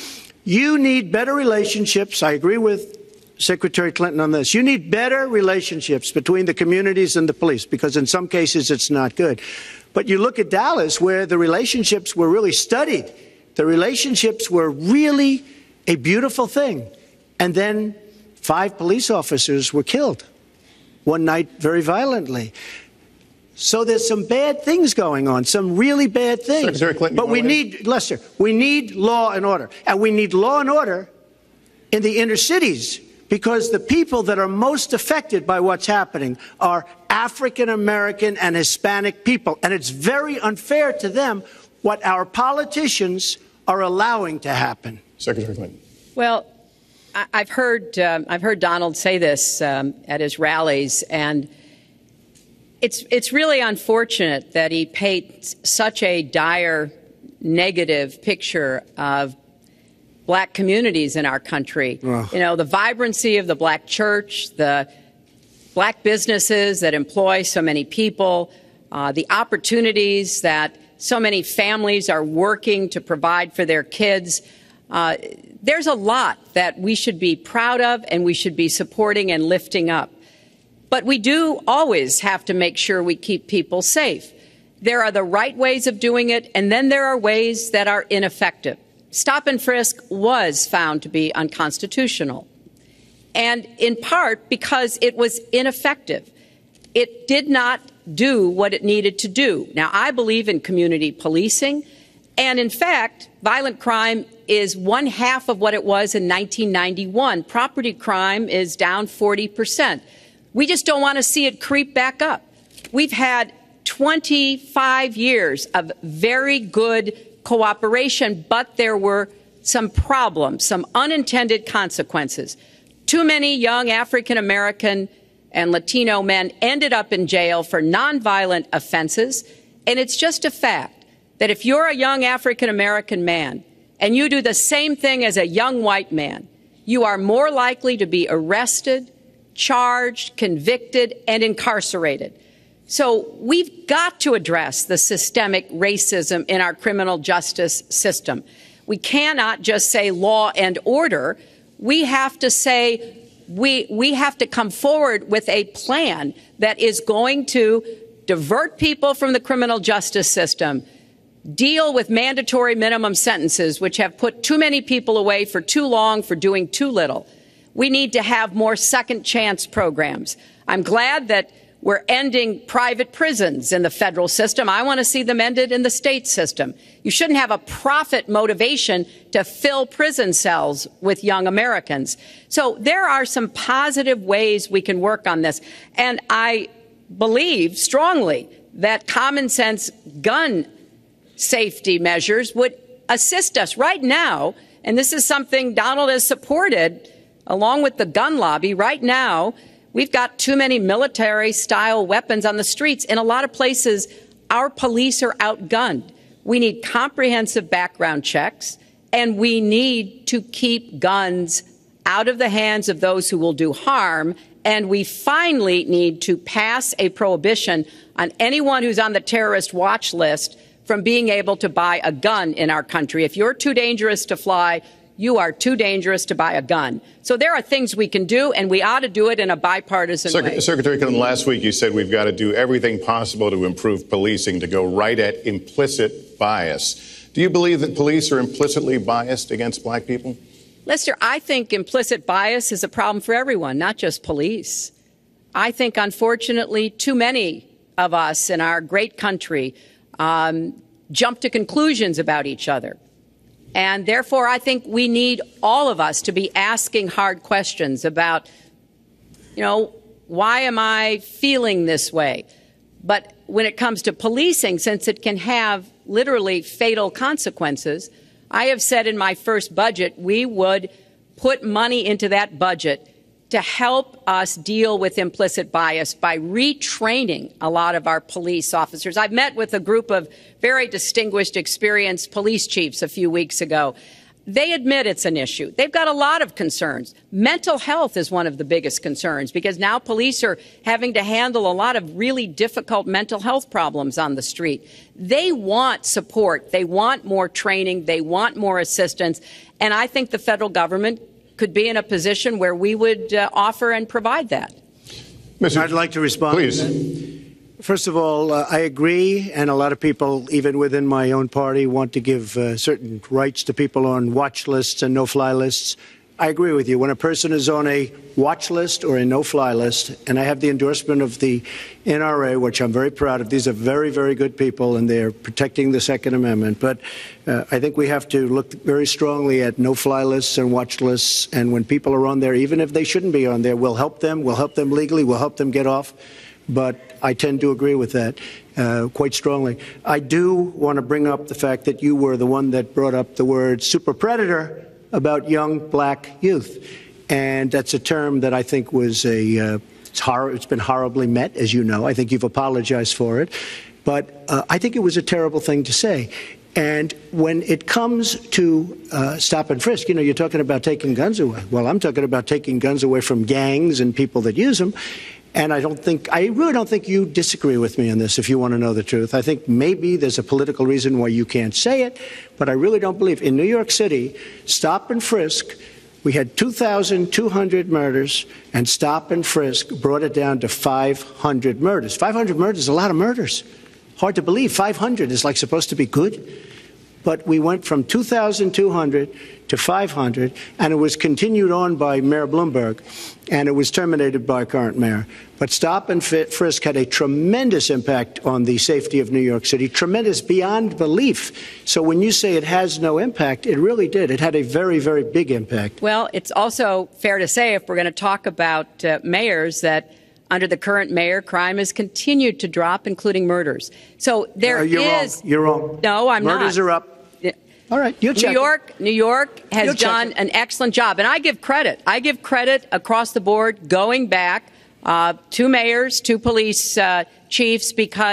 You need better relationships. I agree with Secretary Clinton on this. You need better relationships between the communities and the police, because in some cases it's not good. But you look at Dallas, where the relationships were really studied. The relationships were really a beautiful thing. And then five police officers were killed one night very violently. So there's some bad things going on, some really bad things. Secretary Clinton, but we need, Lester, we need law and order. And we need law and order in the inner cities, because the people that are most affected by what's happening are African American and Hispanic people. And it's very unfair to them what our politicians are allowing to happen. Secretary Clinton. Well, I've heard um, I've heard Donald say this um, at his rallies, and it's it's really unfortunate that he paints such a dire, negative picture of black communities in our country. Ugh. You know, the vibrancy of the black church, the black businesses that employ so many people, uh, the opportunities that so many families are working to provide for their kids. Uh, there's a lot that we should be proud of and we should be supporting and lifting up. But we do always have to make sure we keep people safe. There are the right ways of doing it, and then there are ways that are ineffective. Stop and frisk was found to be unconstitutional, and in part because it was ineffective. It did not do what it needed to do. Now, I believe in community policing, and in fact, violent crime is one half of what it was in nineteen ninety-one. Property crime is down forty percent. We just don't want to see it creep back up. We've had twenty-five years of very good cooperation, but there were some problems, some unintended consequences. Too many young African American and Latino men ended up in jail for nonviolent offenses, and it's just a fact that if you're a young African-American man and you do the same thing as a young white man, you are more likely to be arrested, charged, convicted, and incarcerated. So we've got to address the systemic racism in our criminal justice system. We cannot just say law and order. We have to say we, we have to come forward with a plan that is going to divert people from the criminal justice system, deal with mandatory minimum sentences, which have put too many people away for too long for doing too little. We need to have more second chance programs. I'm glad that we're ending private prisons in the federal system. I want to see them ended in the state system. You shouldn't have a profit motivation to fill prison cells with young Americans. So there are some positive ways we can work on this. And I believe strongly that common sense gun safety measures would assist us right now. And this is something Donald has supported along with the gun lobby. Right now, we've got too many military-style weapons on the streets. In a lot of places, our police are outgunned. We need comprehensive background checks, and we need to keep guns out of the hands of those who will do harm. And we finally need to pass a prohibition on anyone who's on the terrorist watch list from being able to buy a gun in our country. If you're too dangerous to fly, you are too dangerous to buy a gun. So there are things we can do, and we ought to do it in a bipartisan Sec- way. Secretary Clinton, last week you said we've got to do everything possible to improve policing, to go right at implicit bias. Do you believe that police are implicitly biased against black people? Lester, I think implicit bias is a problem for everyone, not just police. I think, unfortunately, too many of us in our great country um, jump to conclusions about each other. And therefore, I think we need all of us to be asking hard questions about, you know, why am I feeling this way? But when it comes to policing, since it can have literally fatal consequences, I have said in my first budget we would put money into that budget to help us deal with implicit bias by retraining a lot of our police officers. I've met with a group of very distinguished, experienced police chiefs a few weeks ago. They admit it's an issue. They've got a lot of concerns. Mental health is one of the biggest concerns because now police are having to handle a lot of really difficult mental health problems on the street. They want support. They want more training. They want more assistance. And I think the federal government could be in a position where we would uh, offer and provide that. Mister I'd like to respond. Please. To that. First of all, uh, I agree, and a lot of people, even within my own party, want to give uh, certain rights to people on watch lists and no-fly lists. I agree with you. When a person is on a watch list or a no-fly list, and I have the endorsement of the N R A, which I'm very proud of. These are very, very good people, and they're protecting the Second Amendment. But uh, I think we have to look very strongly at no-fly lists and watch lists. And when people are on there, even if they shouldn't be on there, we'll help them. We'll help them legally. We'll help them get off. But I tend to agree with that uh, quite strongly. I do want to bring up the fact that you were the one that brought up the word super predator about young black youth. And that's a term that I think was a, uh, it's, hor- it's been horribly met, as you know. I think you've apologized for it. But uh, I think it was a terrible thing to say. And when it comes to uh, stop and frisk, you know, you're talking about taking guns away. Well, I'm talking about taking guns away from gangs and people that use them. And I don't think, I really don't think you disagree with me on this, if you want to know the truth. I think maybe there's a political reason why you can't say it, but I really don't believe. In New York City, stop and frisk, we had two thousand two hundred murders, and stop and frisk brought it down to five hundred murders. five hundred murders is a lot of murders. Hard to believe. five hundred is like supposed to be good. But we went from two thousand two hundred to five hundred, and it was continued on by Mayor Bloomberg, and it was terminated by current mayor. But stop and frisk had a tremendous impact on the safety of New York City, tremendous beyond belief. So when you say it has no impact, it really did. It had a very, very big impact. Well, it's also fair to say, if we're going to talk about uh, mayors, that under the current mayor, crime has continued to drop, including murders. So there uh, you're is. Wrong. You're wrong. No, I'm Murders not. are up. All right, you'll check New York, it. New York has You'll done an excellent job, and I give credit. I give credit across the board, going back uh, to mayors, to police uh, chiefs, because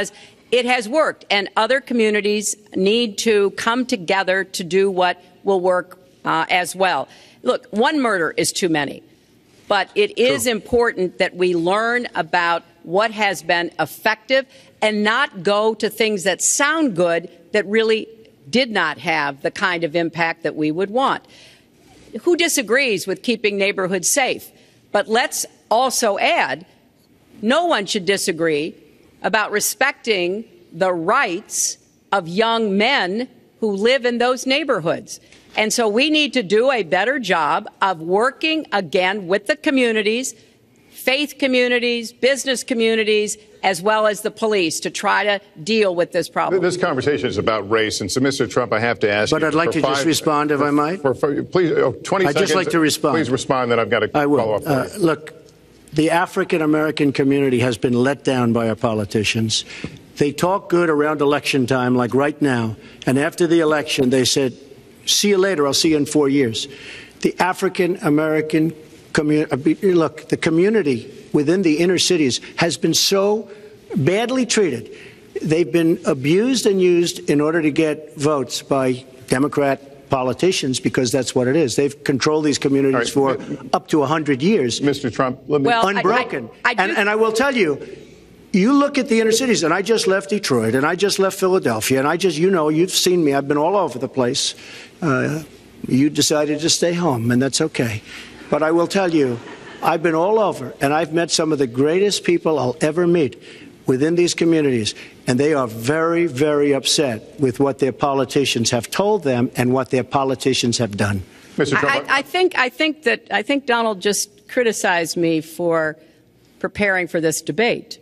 it has worked, and other communities need to come together to do what will work uh, as well. Look, one murder is too many, but it is True. important that we learn about what has been effective and not go to things that sound good that really did not have the kind of impact that we would want. Who disagrees with keeping neighborhoods safe? But let's also add, no one should disagree about respecting the rights of young men who live in those neighborhoods. And so we need to do a better job of working again with the communities, faith communities, business communities, as well as the police to try to deal with this problem. This conversation is about race. And so, Mister Trump, I have to ask but you. But I'd like to five, just respond, if for, I might. For, for, please, oh, twenty I'd seconds. just like to respond. Please respond, then I've got to I will. follow up. Uh, look, the African-American community has been let down by our politicians. They talk good around election time, like right now. And after the election, they said, see you later, I'll see you in four years. The African-American community, look, the community within the inner cities has been so badly treated. They've been abused and used in order to get votes by Democrat politicians, because that's what it is. They've controlled these communities right. for up to one hundred years. Mister Trump, let me... Well, unbroken. I, I, I and, and I will tell you, you look at the inner cities, and I just left Detroit, and I just left Philadelphia, and I just, you know, you've seen me. I've been all over the place. Uh, you decided to stay home, and that's okay. But I will tell you, I've been all over, and I've met some of the greatest people I'll ever meet within these communities, and they are very, very upset with what their politicians have told them and what their politicians have done. Mister Trump, I, I think I think that I think Donald just criticized me for preparing for this debate.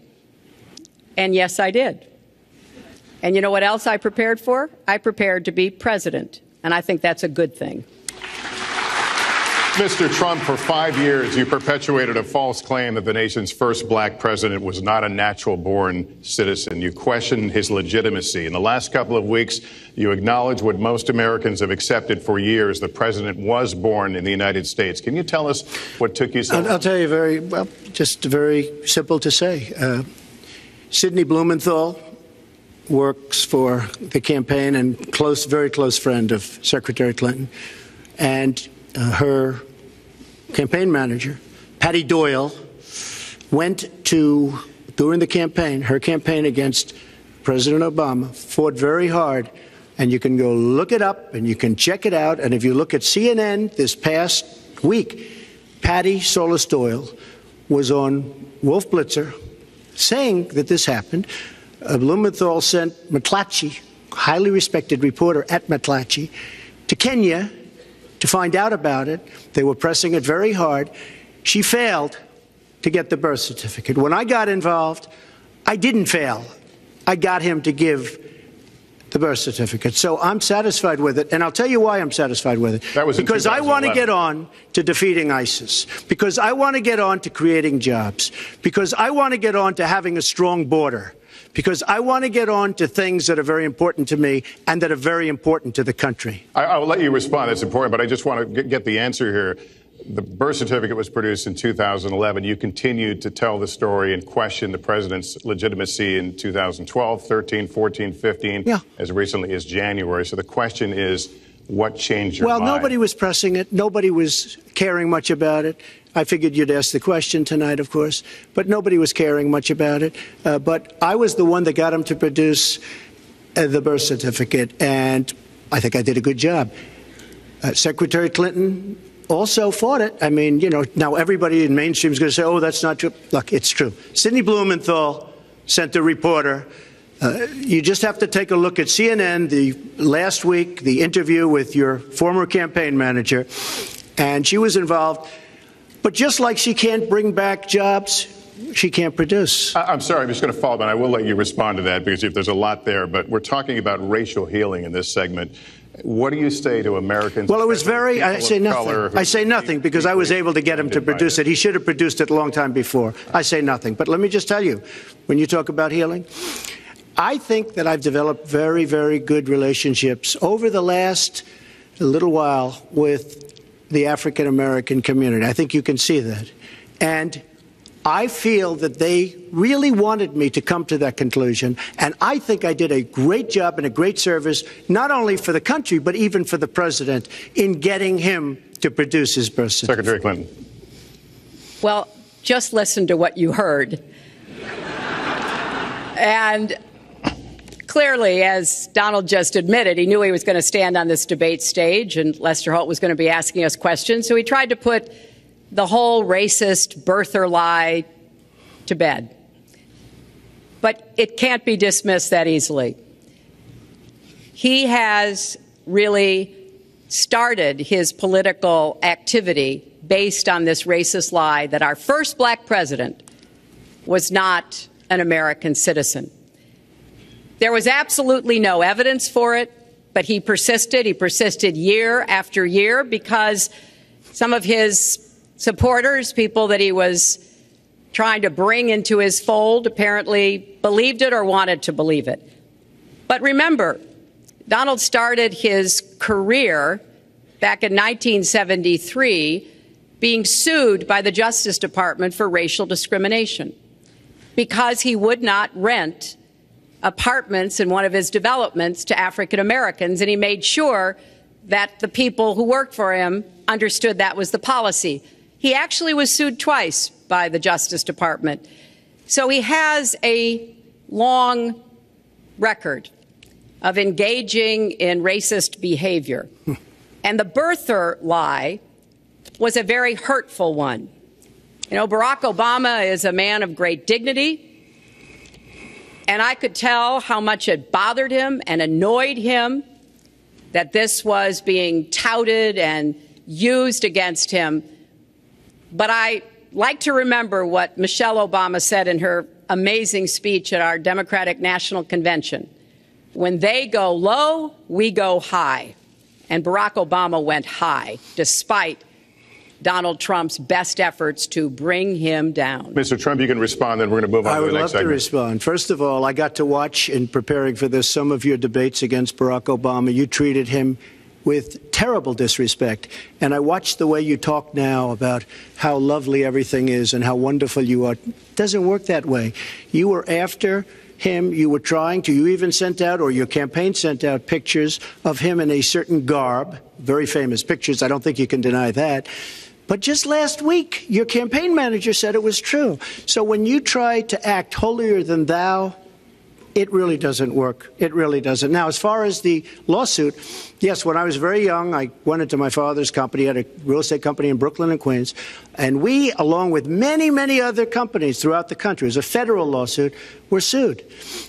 And yes, I did. And you know what else I prepared for? I prepared to be president. And I think that's a good thing. Mister Trump, for five years, you perpetuated a false claim that the nation's first black president was not a natural-born citizen. You questioned his legitimacy. In the last couple of weeks, you acknowledged what most Americans have accepted for years: the president was born in the United States. Can you tell us what took you so long? I'll tell you very, well, just very simple to say. Uh, Sidney Blumenthal works for the campaign and close, very close friend of Secretary Clinton. And uh, her campaign manager, Patty Doyle, went to, during the campaign, her campaign against President Obama, fought very hard. And you can go look it up and you can check it out. And if you look at C N N this past week, Patty Solis Doyle was on Wolf Blitzer saying that this happened. Uh, Blumenthal sent McClatchy, highly respected reporter at McClatchy, to Kenya to find out about it. They were pressing it very hard. She failed to get the birth certificate. When I got involved, I didn't fail. I got him to give the birth certificate. So I'm satisfied with it, and I'll tell you why I'm satisfied with it. That was in because I want to get on to defeating ISIS, because I want to get on to creating jobs, because I want to get on to having a strong border, because I want to get on to things that are very important to me and that are very important to the country. I, I will let you respond. It's important, but I just want to get, get the answer here. The birth certificate was produced in two thousand eleven. You continued to tell the story and question the president's legitimacy in two thousand twelve, thirteen, fourteen, fifteen, yeah. as recently as January. So the question is, what changed your well, mind? Well, nobody was pressing it. Nobody was caring much about it. I figured you'd ask the question tonight, of course, but nobody was caring much about it. Uh, but I was the one that got him to produce uh, the birth certificate, and I think I did a good job. Uh, Secretary Clinton also fought it. I mean, you know, now everybody in mainstream is going to say, oh, that's not true. Look, it's true. Sidney Blumenthal sent a reporter. Uh, you just have to take a look at C N N, the last week, the interview with your former campaign manager, and she was involved. But just like she can't bring back jobs, she can't produce. I'm sorry, I'm just going to follow up, and I will let you respond to that, because if there's a lot there. But we're talking about racial healing in this segment. What do you say to Americans? Well, it was very, I say nothing. I say nothing because I was able to get him to produce it. He should have produced it a long time before. I say nothing. But let me just tell you, when you talk about healing, I think that I've developed very, very good relationships over the last little while with the African-American community. I think you can see that. And I feel that they really wanted me to come to that conclusion, and I think I did a great job and a great service, not only for the country, but even for the president, in getting him to produce his birth certificate. Secretary Clinton. Well, just listen to what you heard. And clearly, as Donald just admitted, he knew he was going to stand on this debate stage and Lester Holt was going to be asking us questions. So he tried to put the whole racist birther lie to bed. But it can't be dismissed that easily. He has really started his political activity based on this racist lie that our first black president was not an American citizen. There was absolutely no evidence for it, but he persisted. He persisted year after year because some of his supporters, people that he was trying to bring into his fold, apparently believed it or wanted to believe it. But remember, Donald started his career back in nineteen seventy-three being sued by the Justice Department for racial discrimination because he would not rent apartments in one of his developments to African Americans, and he made sure that the people who worked for him understood that was the policy. He actually was sued twice by the Justice Department. So he has a long record of engaging in racist behavior. And the birther lie was a very hurtful one. You know, Barack Obama is a man of great dignity, and I could tell how much it bothered him and annoyed him that this was being touted and used against him. But I like to remember what Michelle Obama said in her amazing speech at our Democratic National Convention. When they go low, we go high. And Barack Obama went high, despite Donald Trump's best efforts to bring him down. Mister Trump, you can respond, then we're going to move on I to the next would love segment. to respond. First of all, I got to watch, in preparing for this, some of your debates against Barack Obama. You treated him with terrible disrespect. And I watched the way you talk now about how lovely everything is and how wonderful you are. It doesn't work that way. You were after him. You were trying to. You even sent out, or your campaign sent out, pictures of him in a certain garb, very famous pictures. I don't think you can deny that. But just last week, your campaign manager said it was true. So when you try to act holier than thou, it really doesn't work. It really doesn't. Now, as far as the lawsuit, yes, when I was very young, I went into my father's company, had a real estate company in Brooklyn and Queens, and we, along with many, many other companies throughout the country, it was a federal lawsuit, were sued.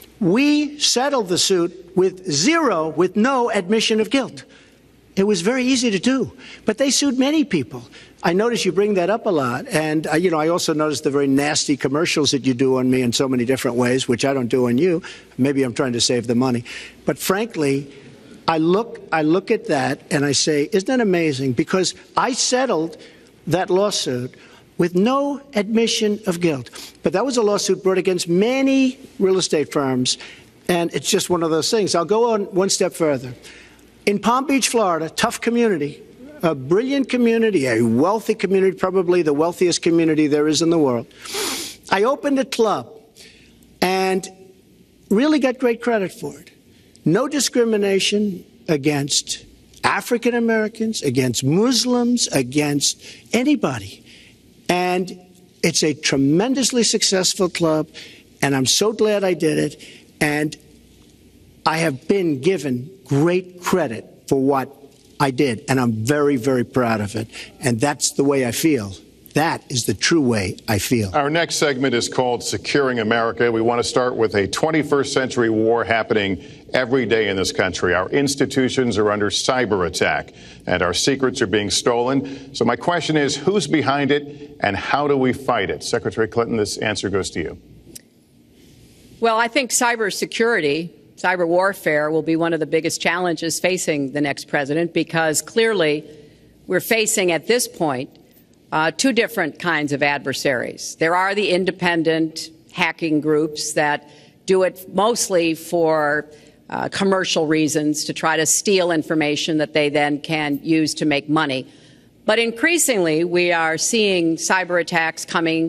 We settled the suit with zero, with no admission of guilt. It was very easy to do, but they sued many people. I notice you bring that up a lot, and uh, you know, I also notice the very nasty commercials that you do on me in so many different ways, which I don't do on you. Maybe I'm trying to save the money, but frankly, I look, I look at that and I say, isn't that amazing? Because I settled that lawsuit with no admission of guilt, but that was a lawsuit brought against many real estate firms, and it's just one of those things. I'll go on one step further. In Palm Beach, Florida, tough community, a brilliant community, a wealthy community, probably the wealthiest community there is in the world. I opened a club and really got great credit for it. No discrimination against African Americans, against Muslims, against anybody. And it's a tremendously successful club, and I'm so glad I did it. And I have been given great credit for what I did, and I'm very, very proud of it. And that's the way I feel. That is the true way I feel. Our next segment is called Securing America. We want to start with a twenty-first century war happening every day in this country. Our institutions are under cyber attack, and our secrets are being stolen. So my question is, who's behind it, and how do we fight it? Secretary Clinton, this answer goes to you. Well, I think cybersecurity, cyber warfare will be one of the biggest challenges facing the next president, because clearly we're facing at this point uh, two different kinds of adversaries. There are the independent hacking groups that do it mostly for uh, commercial reasons, to try to steal information that they then can use to make money. But increasingly, we are seeing cyber attacks coming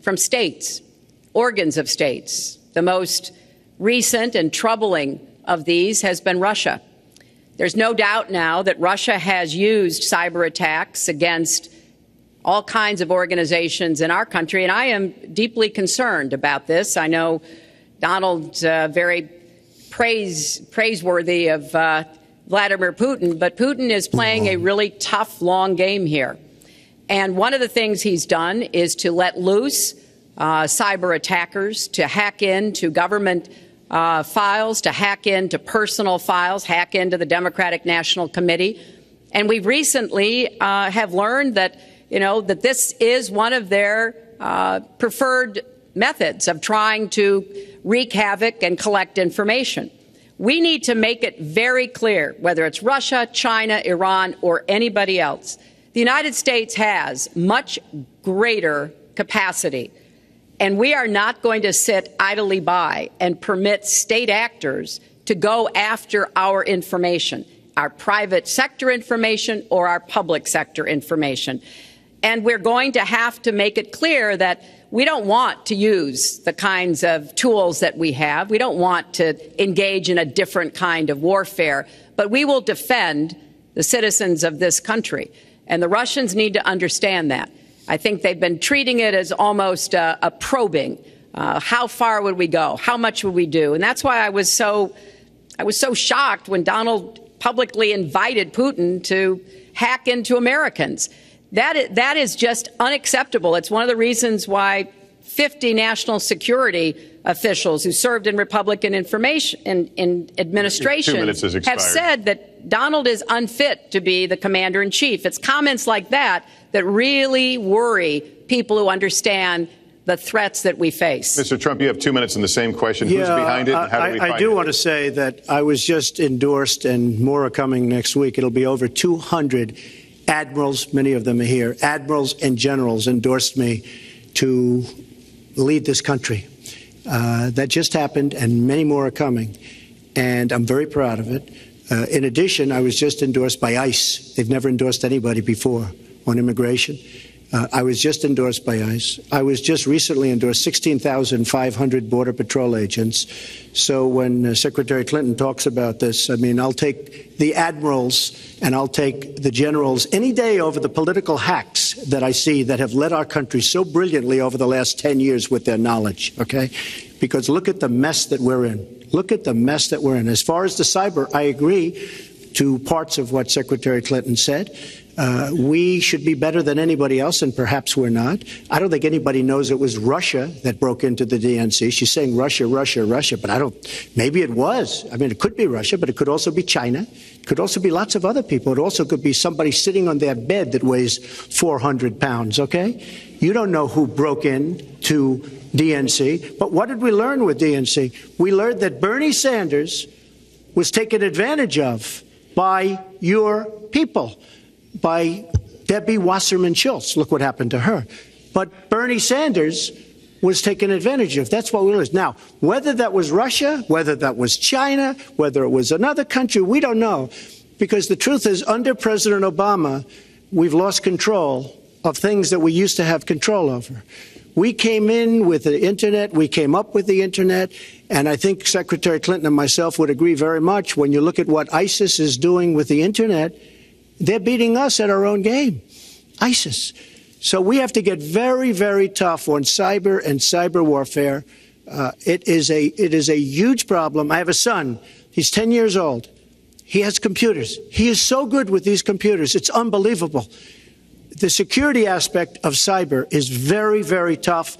from states, organs of states. The most recent and troubling of these has been Russia. There's no doubt now that Russia has used cyber attacks against all kinds of organizations in our country, and I am deeply concerned about this. I know Donald's uh, very praise, praiseworthy of uh, Vladimir Putin, but Putin is playing a really tough, long game here. And one of the things he's done is to let loose uh, cyber attackers to hack into government uh, files, to hack into personal files, hack into the Democratic National Committee. And we recently uh, have learned that, you know, that this is one of their uh, preferred methods of trying to wreak havoc and collect information. We need to make it very clear, whether it's Russia, China, Iran, or anybody else, the United States has much greater capacity, and we are not going to sit idly by and permit state actors to go after our information, our private sector information or our public sector information. And we're going to have to make it clear that we don't want to use the kinds of tools that we have. We don't want to engage in a different kind of warfare, but we will defend the citizens of this country. And the Russians need to understand that. I think they've been treating it as almost a, a probing. Uh, how far would we go? How much would we do? And that's why I was so, I was so shocked when Donald publicly invited Putin to hack into Americans. That is, that is just unacceptable. It's one of the reasons why fifty national security officials who served in Republican information in, in administration have said that Donald is unfit to be the commander-in-chief. It's comments like that that really worry people who understand the threats that we face. Mister Trump, you have two minutes in the same question. Yeah, Who's behind it? And how do we I, find I do it? want to say that I was just endorsed, and more are coming next week. It'll be over two hundred admirals, many of them are here, admirals and generals endorsed me to lead this country. Uh, that just happened, and many more are coming, and I'm very proud of it. Uh, in addition, I was just endorsed by ICE. They've never endorsed anybody before on immigration. Uh, I was just endorsed by ICE. I was just recently endorsed sixteen thousand five hundred Border Patrol agents. So when uh, Secretary Clinton talks about this, I mean, I'll take the admirals and I'll take the generals any day over the political hacks that I see that have led our country so brilliantly over the last ten years with their knowledge, okay? Because look at the mess that we're in. Look at the mess that we're in. As far as the cyber, I agree to parts of what Secretary Clinton said. Uh, we should be better than anybody else, and perhaps we're not. I don't think anybody knows it was Russia that broke into the D N C. She's saying Russia, Russia, Russia, but I don't, maybe it was. I mean, it could be Russia, but it could also be China. It could also be lots of other people. It also could be somebody sitting on their bed that weighs four hundred pounds, okay? You don't know who broke in to D N C, but what did we learn with D N C? We learned that Bernie Sanders was taken advantage of by your people, by Debbie Wasserman Schultz. Look what happened to her. But Bernie Sanders was taken advantage of. That's what we learned. Now, whether that was Russia, whether that was China, whether it was another country, we don't know. Because the truth is, under President Obama, we've lost control of things that we used to have control over. We came in with the Internet. We came up with the Internet. And I think Secretary Clinton and myself would agree very much when you look at what ISIS is doing with the Internet. They're beating us at our own game, ISIS. So we have to get very, very tough on cyber and cyber warfare. Uh, it is a it is a huge problem. I have a son. He's ten years old. He has computers. He is so good with these computers. It's unbelievable. The security aspect of cyber is very, very tough,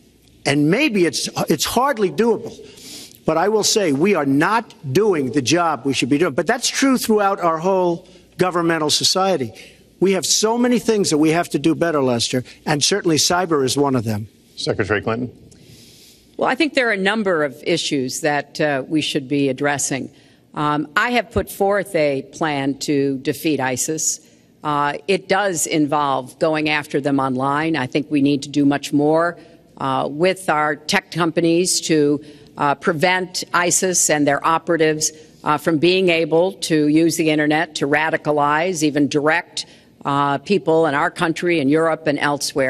and maybe it's it's hardly doable. But I will say we are not doing the job we should be doing. But that's true throughout our whole governmental society. We have so many things that we have to do better, Lester, and certainly cyber is one of them. Secretary Clinton? Well, I think there are a number of issues that uh, we should be addressing. Um, I have put forth a plan to defeat ISIS. Uh, it does involve going after them online. I think we need to do much more uh, with our tech companies to uh, prevent ISIS and their operatives Uh, from being able to use the Internet to radicalize, even direct uh, people in our country and Europe and elsewhere.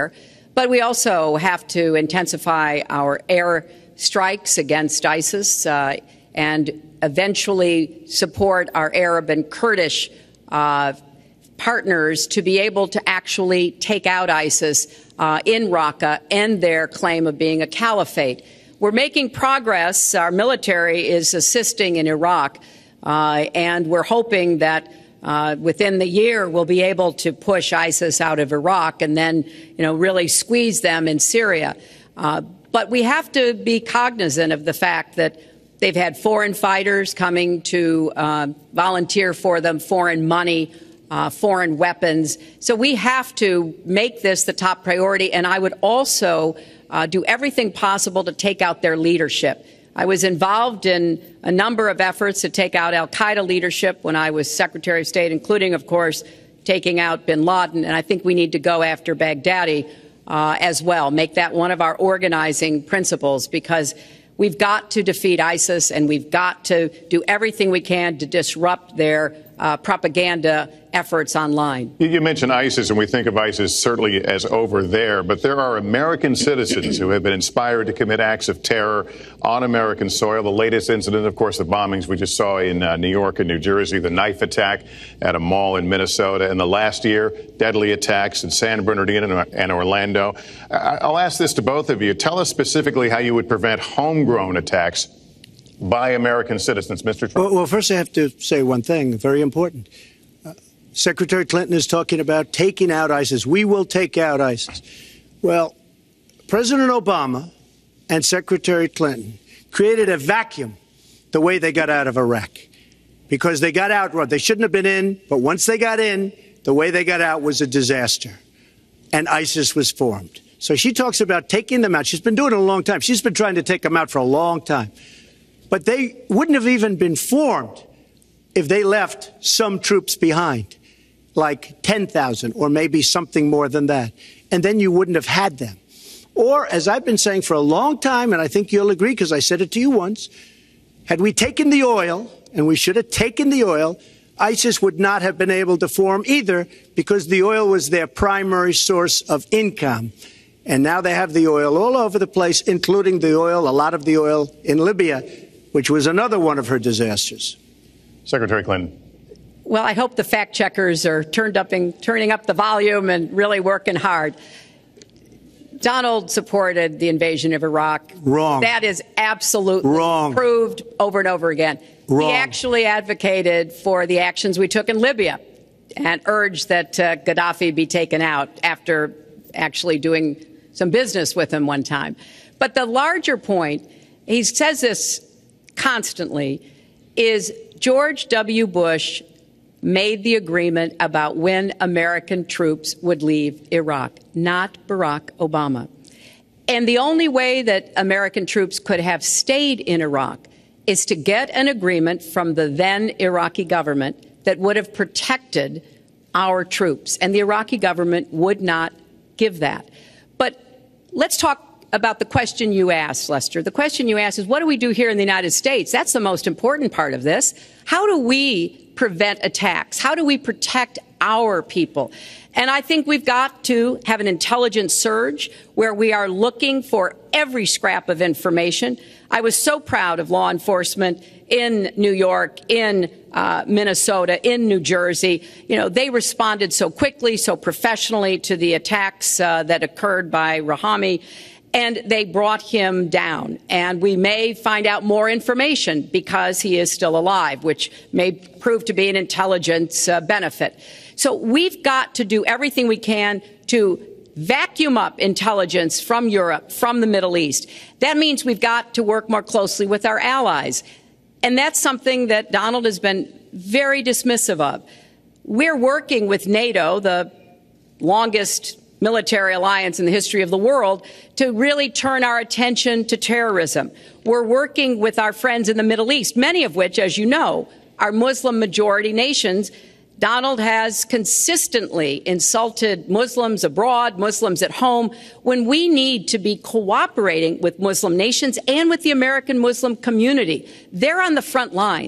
But we also have to intensify our air strikes against ISIS uh, and eventually support our Arab and Kurdish uh, partners to be able to actually take out ISIS uh, in Raqqa, end their claim of being a caliphate. We're making progress. Our military is assisting in Iraq, uh, and we're hoping that uh, within the year we'll be able to push ISIS out of Iraq and then, you know, really squeeze them in Syria. Uh, but we have to be cognizant of the fact that they've had foreign fighters coming to uh, volunteer for them, foreign money, uh, foreign weapons. So we have to make this the top priority. And I would also uh, do everything possible to take out their leadership. I was involved in a number of efforts to take out al-Qaeda leadership when I was Secretary of State, including, of course, taking out bin Laden. And I think we need to go after Baghdadi uh, as well, make that one of our organizing principles, because we've got to defeat ISIS, and we've got to do everything we can to disrupt their uh, propaganda efforts online. You mentioned ISIS, and we think of ISIS certainly as over there, but there are American citizens who have been inspired to commit acts of terror on American soil. The latest incident, of course, the bombings we just saw in uh, New York and New Jersey, the knife attack at a mall in Minnesota, and the last year, deadly attacks in San Bernardino and Orlando. I'll ask this to both of you. Tell us specifically how you would prevent homegrown attacks by American citizens, Mister Trump. Well, well, first I have to say one thing, very important. Uh, Secretary Clinton is talking about taking out ISIS. We will take out ISIS. Well, President Obama and Secretary Clinton created a vacuum the way they got out of Iraq, because they got out, well, they shouldn't have been in, but once they got in, the way they got out was a disaster, and ISIS was formed. So she talks about taking them out. She's been doing it a long time. She's been trying to take them out for a long time. But they wouldn't have even been formed if they left some troops behind, like ten thousand or maybe something more than that. And then you wouldn't have had them. Or, as I've been saying for a long time, and I think you'll agree because I said it to you once, had we taken the oil, and we should have taken the oil, ISIS would not have been able to form either, because the oil was their primary source of income. And now they have the oil all over the place, including the oil, a lot of the oil in Libya, which was another one of her disasters. Secretary Clinton. Well, I hope the fact checkers are turned up and turning up the volume and really working hard. Donald supported the invasion of Iraq. Wrong. That is absolutely wrong. Proved over and over again. Wrong. He actually advocated for the actions we took in Libya and urged that uh, Gaddafi be taken out after actually doing some business with him one time. But the larger point, he says this constantly, is George W. Bush made the agreement about when American troops would leave Iraq, not Barack Obama. And the only way that American troops could have stayed in Iraq is to get an agreement from the then Iraqi government that would have protected our troops. And the Iraqi government would not give that. But let's talk about the question you asked, Lester. The question you asked is, what do we do here in the United States? That's the most important part of this. How do we prevent attacks? How do we protect our people? And I think we've got to have an intelligence surge where we are looking for every scrap of information. I was so proud of law enforcement in New York, in uh, Minnesota, in New Jersey. You know, they responded so quickly, so professionally to the attacks uh, that occurred by Rahami. And they brought him down. And we may find out more information because he is still alive, which may prove to be an intelligence uh, benefit. So we've got to do everything we can to vacuum up intelligence from Europe, from the Middle East. That means we've got to work more closely with our allies. And that's something that Donald has been very dismissive of. We're working with NATO, the longest military alliance in the history of the world, to really turn our attention to terrorism. We're working with our friends in the Middle East, many of which, as you know, are Muslim-majority nations. Donald has consistently insulted Muslims abroad, Muslims at home, when we need to be cooperating with Muslim nations and with the American Muslim community. They're on the front lines.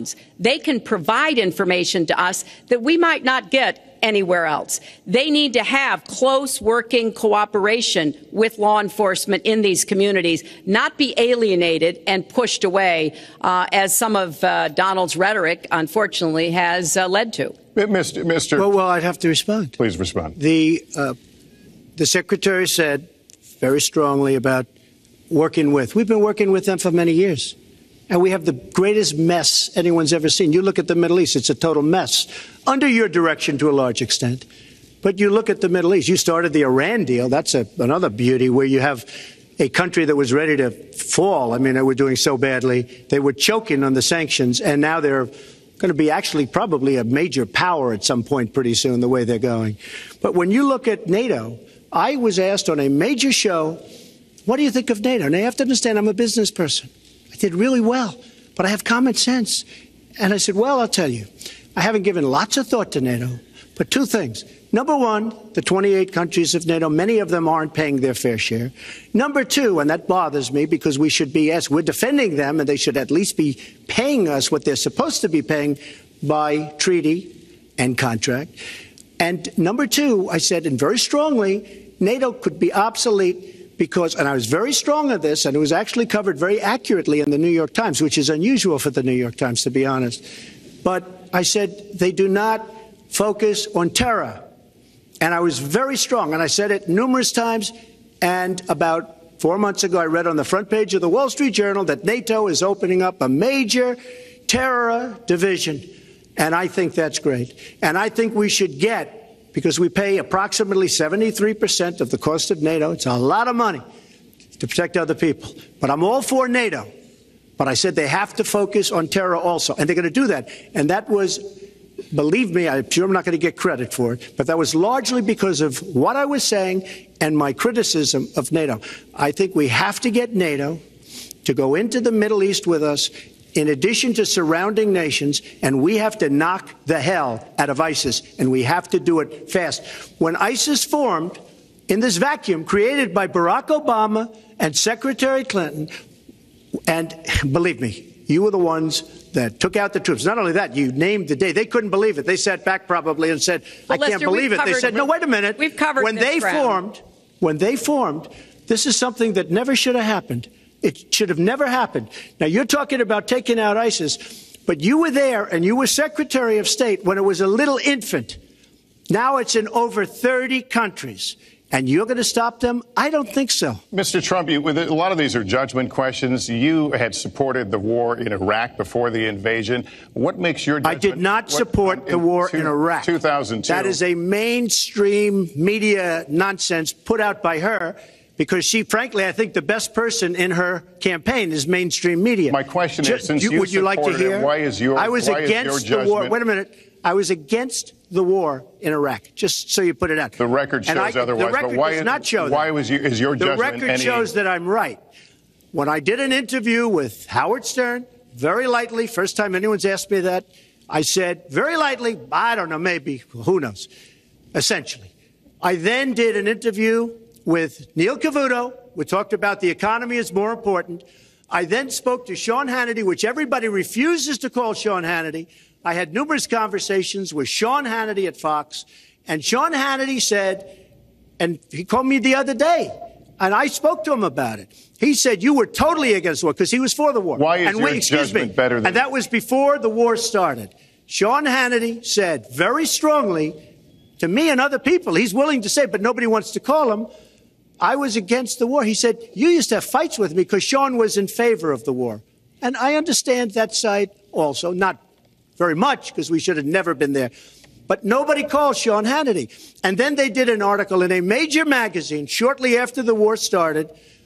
They can provide information to us that we might not get anywhere else. They need to have close working cooperation with law enforcement in these communities, not be alienated and pushed away, uh, as some of uh, Donald's rhetoric, unfortunately, has uh, led to. Mister Mister Well, well, I'd have to respond. Please respond. The, uh, the Secretary said very strongly about working with. We've been working with them for many years. And we have the greatest mess anyone's ever seen. You look at the Middle East, it's a total mess, under your direction to a large extent. But you look at the Middle East, you started the Iran deal. That's a, another beauty, where you have a country that was ready to fall. I mean, they were doing so badly. They were choking on the sanctions, and now they're going to be actually probably a major power at some point pretty soon, the way they're going. But when you look at NATO, I was asked on a major show, what do you think of NATO? And you have to understand, I'm a business person. I did really well, but I have common sense. And I said, well, I'll tell you, I haven't given lots of thought to NATO, but two things. Number one, the twenty-eight countries of NATO, many of them aren't paying their fair share. Number two, and that bothers me because we should be, yes, we're defending them, and they should at least be paying us what they're supposed to be paying by treaty and contract. And number two, I said, and very strongly, NATO could be obsolete because, and I was very strong on this, and it was actually covered very accurately in the New York Times, which is unusual for the New York Times, to be honest. But I said they do not focus on terror. And I was very strong, and I said it numerous times. And about four months ago, I read on the front page of the Wall Street Journal that NATO is opening up a major terror division. And I think that's great. And I think we should get, because we pay approximately seventy-three percent of the cost of NATO. It's a lot of money to protect other people. But I'm all for NATO. But I said they have to focus on terror also. And they're going to do that. And that was, believe me, I'm sure I'm not going to get credit for it, but that was largely because of what I was saying and my criticism of NATO. I think we have to get NATO to go into the Middle East with us, in addition to surrounding nations, and we have to knock the hell out of ISIS, and we have to do it fast. When ISIS formed in this vacuum created by Barack Obama and Secretary Clinton, and believe me, you were the ones that took out the troops. Not only that, you named the day. They couldn't believe it. They sat back probably and said, well, I can't Lester, believe it. Covered, they said, no, wait a minute. We've covered when this they ground. formed, when they formed, this is something that never should have happened. It should have never happened. Now, you're talking about taking out ISIS, but you were there and you were Secretary of State when it was a little infant. Now it's in over thirty countries. And you're going to stop them? I don't think so. Mister Trump, you, a lot of these are judgment questions. You had supported the war in Iraq before the invasion. What makes your judgment? I did not support what, the war in, two, in Iraq. two thousand two. That is a mainstream media nonsense put out by her. Because she, frankly, I think the best person in her campaign is mainstream media. My question Just, is, since you, you would you like to hear? It, why is your I was why against is your the war. judgment? Wait a minute. I was against the war in Iraq. Just so you put it out. The record shows I, otherwise. The record but why does is, not show why that. was you, is your the judgment? The record any... shows that I'm right. When I did an interview with Howard Stern, very lightly, first time anyone's asked me that, I said very lightly, I don't know, maybe, who knows, essentially. I then did an interview with Neil Cavuto. We talked about the economy is more important. I then spoke to Sean Hannity, which everybody refuses to call Sean Hannity. I had numerous conversations with Sean Hannity at Fox, and Sean Hannity said, and he called me the other day, and I spoke to him about it. He said, you were totally against the war, because he was for the war. Why is and your we, excuse judgment me, better than... And that was before the war started. Sean Hannity said very strongly to me and other people, he's willing to say, but nobody wants to call him, I was against the war. He said, you used to have fights with me because Sean was in favor of the war. And I understand that side also, not very much, because we should have never been there. But nobody called Sean Hannity. And then they did an article in a major magazine shortly after the war started,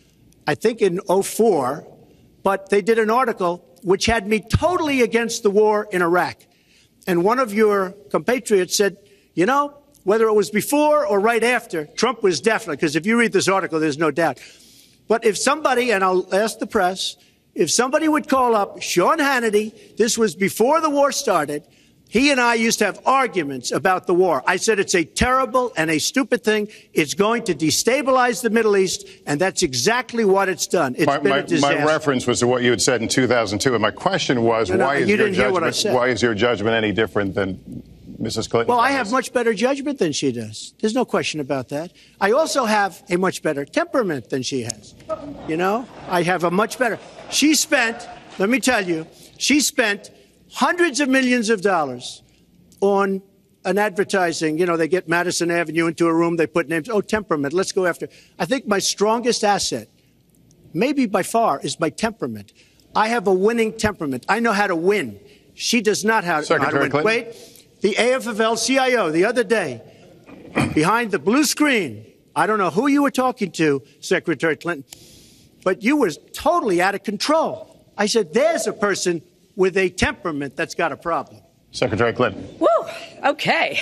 I think in oh four, but they did an article which had me totally against the war in Iraq. And one of your compatriots said, you know, whether it was before or right after, Trump was definitely, because if you read this article, there's no doubt. But if somebody, and I'll ask the press, if somebody would call up Sean Hannity, this was before the war started, He and I used to have arguments about the war. I said it's a terrible and a stupid thing. It's going to destabilize the Middle East, and that's exactly what it's done. It's my, been my, a disaster. My reference was to what you had said in two thousand two, and my question was, no, no, why, is you your didn't hear what I judgment, said. why is your judgment any different than Missus Clinton? Well, I have much better judgment than she does. There's no question about that. I also have a much better temperament than she has. You know, I have a much better. She spent, let me tell you, she spent hundreds of millions of dollars on an advertising. You know, they get Madison Avenue into a room, they put names. Oh, temperament, let's go after. I think my strongest asset, maybe by far, is my temperament. I have a winning temperament. I know how to win. She does not have, know how to win. Clinton. Wait, the A F L L C I O the other day, behind the blue screen, I don't know who you were talking to, Secretary Clinton, but you were totally out of control. I said, there's a person with a temperament that's got a problem. Secretary Clinton. Woo, okay.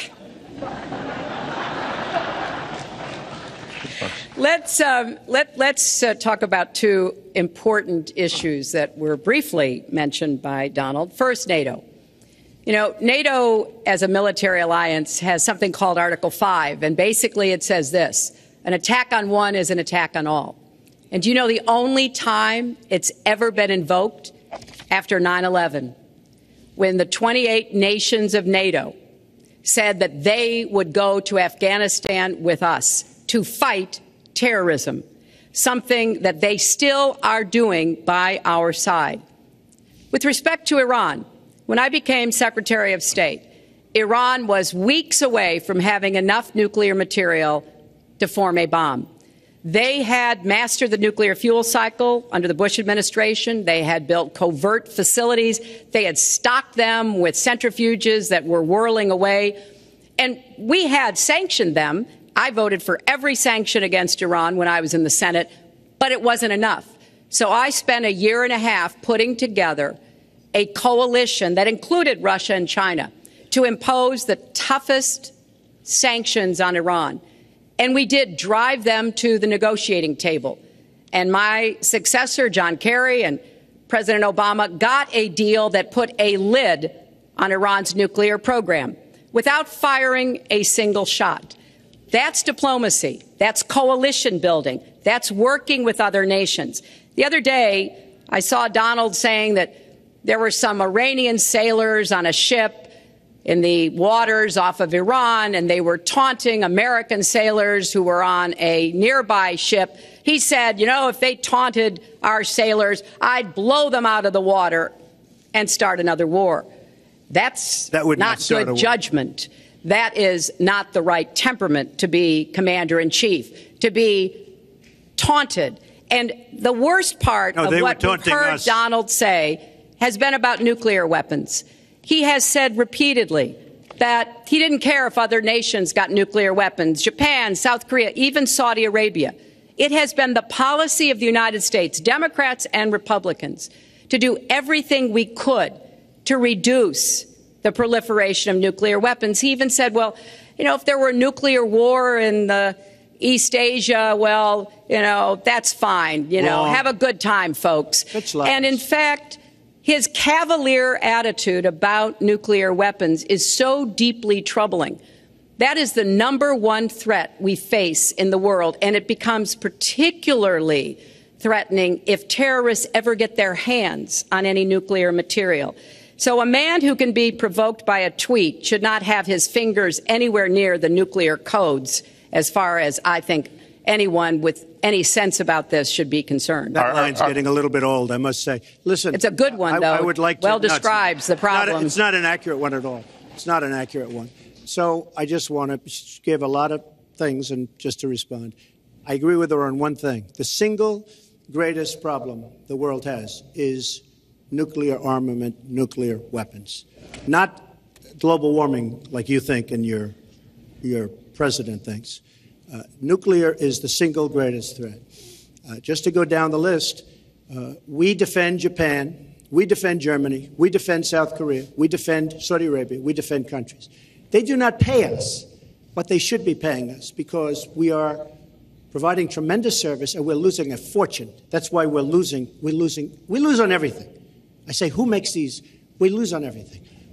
Let's um, let let's uh, talk about two important issues that were briefly mentioned by Donald. First, NATO. You know, NATO as a military alliance has something called Article five, and basically it says this: an attack on one is an attack on all. And do you know the only time it's ever been invoked? After nine eleven, when the twenty-eight nations of NATO said that they would go to Afghanistan with us to fight terrorism, something that they still are doing by our side. With respect to Iran, when I became Secretary of State, Iran was weeks away from having enough nuclear material to form a bomb. They had mastered the nuclear fuel cycle under the Bush administration. They had built covert facilities. They had stocked them with centrifuges that were whirling away. And we had sanctioned them. I voted for every sanction against Iran when I was in the Senate, but it wasn't enough. So I spent a year and a half putting together a coalition that included Russia and China to impose the toughest sanctions on Iran. And we did drive them to the negotiating table. And my successor, John Kerry, and President Obama got a deal that put a lid on Iran's nuclear program without firing a single shot. That's diplomacy. That's coalition building. That's working with other nations. The other day, I saw Donald saying that there were some Iranian sailors on a ship in the waters off of Iran, and they were taunting American sailors who were on a nearby ship. He said, you know, if they taunted our sailors, I'd blow them out of the water and start another war. That's that would not, not good judgment. That is not the right temperament to be commander-in-chief, to be taunted. And the worst part no, of what we've heard us. Donald say has been about nuclear weapons. He has said repeatedly that he didn't care if other nations got nuclear weapons, Japan, South Korea, even Saudi Arabia. It has been the policy of the United States, Democrats and Republicans, to do everything we could to reduce the proliferation of nuclear weapons. He even said, well, you know, if there were a nuclear war in the East Asia, well, you know, that's fine. You know, Wrong. have a good time, folks. And in fact, his cavalier attitude about nuclear weapons is so deeply troubling. That is the number one threat we face in the world, and it becomes particularly threatening if terrorists ever get their hands on any nuclear material. So a man who can be provoked by a tweet should not have his fingers anywhere near the nuclear codes, as far as I think anyone with any sense about this should be concerned. That line's getting a little bit old, I must say. Listen, it's a good one, though. I, I would like to, well no, describes the problem. Not a, it's not an accurate one at all. It's not an accurate one. So I just want to give a lot of things and just to respond. I agree with her on one thing. The single greatest problem the world has is nuclear armament, nuclear weapons, not global warming like you think and your your president thinks. Uh, nuclear is the single greatest threat. Uh, just to go down the list, uh, we defend Japan, we defend Germany, we defend South Korea, we defend Saudi Arabia, we defend countries. They do not pay us what they should be paying us because we are providing tremendous service and we're losing a fortune. That's why we're losing. We're losing. We lose on everything. I say, who makes these? We lose on everything.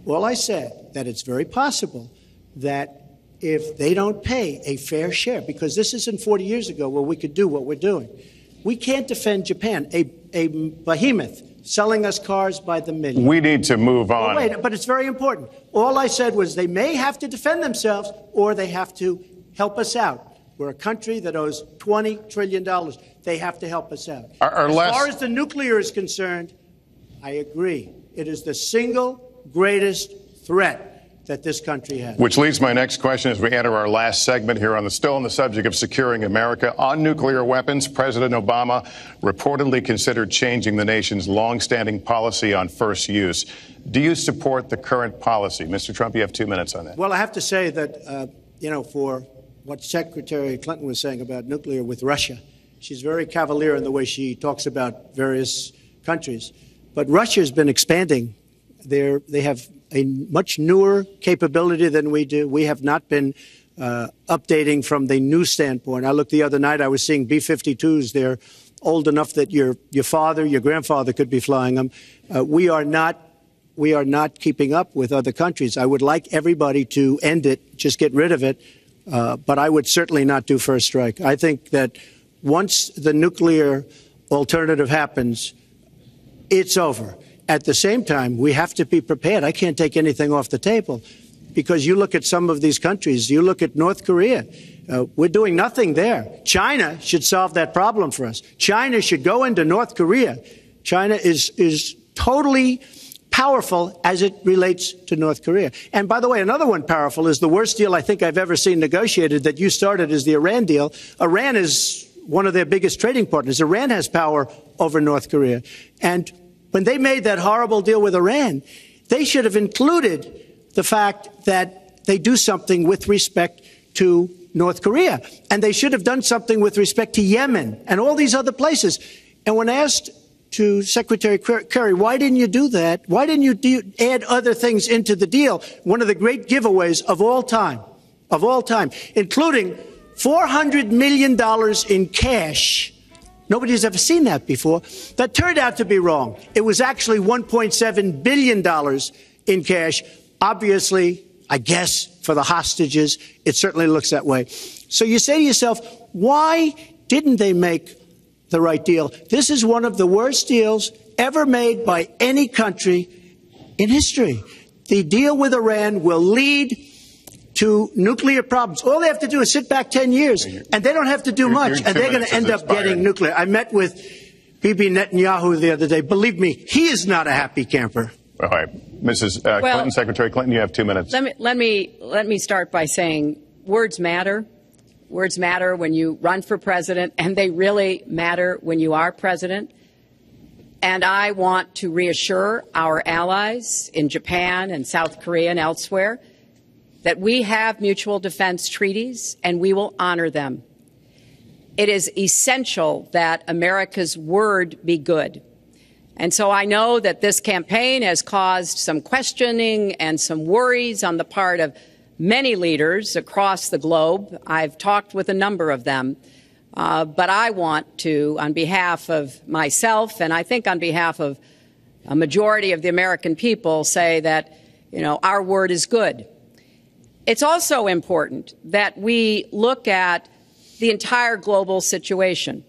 All I said that it's very possible that if they don't pay a fair share, because this isn't forty years ago where we could do what we're doing. We can't defend Japan, a, a behemoth selling us cars by the million. We need to move on. Well, wait, but it's very important. All I said was they may have to defend themselves or they have to help us out. We're a country that owes twenty trillion dollars. They have to help us out. Our, our as last... far as the nuclear is concerned, I agree. It is the single greatest threat that this country has. Which leads my next question as we enter our last segment here on the still on the subject of securing America. On nuclear weapons, President Obama reportedly considered changing the nation's longstanding policy on first use. Do you support the current policy? Mister Trump, you have two minutes on that. Well, I have to say that, uh, you know, for what Secretary Clinton was saying about nuclear with Russia, she's very cavalier in the way she talks about various countries. But Russia has been expanding. They're, they have a much newer capability than we do. We have not been uh, updating from the new standpoint. I looked the other night, I was seeing B fifty-twos. They're old enough that your, your father, your grandfather could be flying them. Uh, we are not we are not keeping up with other countries. I would like everybody to end it, just get rid of it, uh, but I would certainly not do first strike. I think that once the nuclear alternative happens, it's over. At the same time, we have to be prepared. I can't take anything off the table because you look at some of these countries. You look at North Korea. Uh, we're doing nothing there. China should solve that problem for us. China should go into North Korea. China is, is totally powerful as it relates to North Korea. And by the way, another one powerful is the worst deal I think I've ever seen negotiated that you started is the Iran deal. Iran is one of their biggest trading partners. Iran has power over North Korea. And when they made that horrible deal with Iran, they should have included the fact that they do something with respect to North Korea. And they should have done something with respect to Yemen and all these other places. And when asked to Secretary Kerry, why didn't you do that? Why didn't you do, add other things into the deal? One of the great giveaways of all time, of all time, including four hundred million dollars in cash. Nobody's ever seen that before. That turned out to be wrong. It was actually one point seven billion dollars in cash. Obviously, I guess, for the hostages, it certainly looks that way. So you say to yourself, why didn't they make the right deal? This is one of the worst deals ever made by any country in history. The deal with Iran will lead to nuclear problems. All they have to do is sit back ten years, and they don't have to do Your, much, your and they're going to end up expired. getting nuclear. I met with Bibi Netanyahu the other day. Believe me, he is not a happy camper. All right. Missus Uh, Well, Clinton, Secretary Clinton, you have two minutes. Let me, let me, let me start by saying words matter. Words matter when you run for president, and they really matter when you are president. And I want to reassure our allies in Japan and South Korea and elsewhere that we have mutual defense treaties and we will honor them. It is essential that America's word be good. And so I know that this campaign has caused some questioning and some worries on the part of many leaders across the globe. I've talked with a number of them. Uh, but I want to, on behalf of myself and I think on behalf of a majority of the American people, say that, you know, our word is good. It's also important that we look at the entire global situation.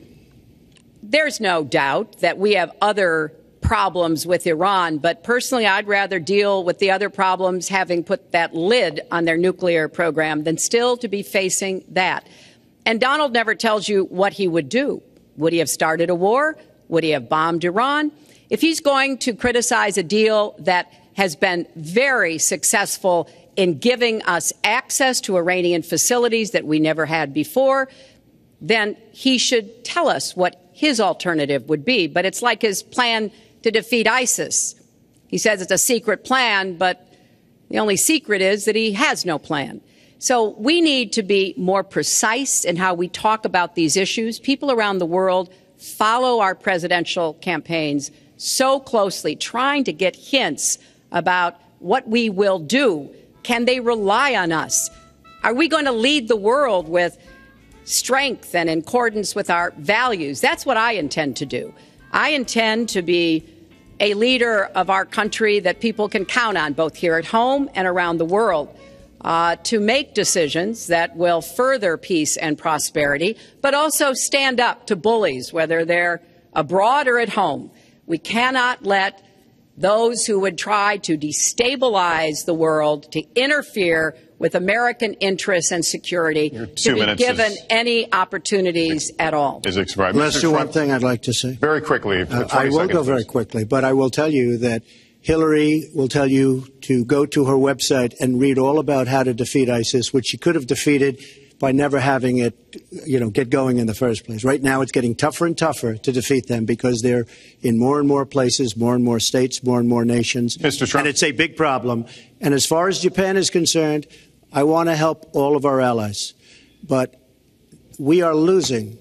There's no doubt that we have other problems with Iran, but personally, I'd rather deal with the other problems having put that lid on their nuclear program than still to be facing that. And Donald never tells you what he would do. Would he have started a war? Would he have bombed Iran? If he's going to criticize a deal that has been very successful in giving us access to Iranian facilities that we never had before, then he should tell us what his alternative would be. But it's like his plan to defeat ISIS. He says it's a secret plan, but the only secret is that he has no plan. So we need to be more precise in how we talk about these issues. People around the world follow our presidential campaigns so closely, trying to get hints about what we will do. Can they rely on us? Are we going to lead the world with strength and in accordance with our values? That's what I intend to do. I intend to be a leader of our country that people can count on, both here at home and around the world, uh, to make decisions that will further peace and prosperity, but also stand up to bullies, whether they're abroad or at home. We cannot let those who would try to destabilize the world, to interfere with American interests and security, to be given is, any opportunities at all. Is expired. Let's do one thing I'd like to say. Very quickly. Uh, I will seconds, go very please. quickly, but I will tell you that Hillary will tell you to go to her website and read all about how to defeat ISIS, which she could have defeated by never having it, you know, get going in the first place. Right now, it's getting tougher and tougher to defeat them because they're in more and more places, more and more states, more and more nations. Mister Trump. And it's a big problem. And as far as Japan is concerned, I want to help all of our allies. But we are losing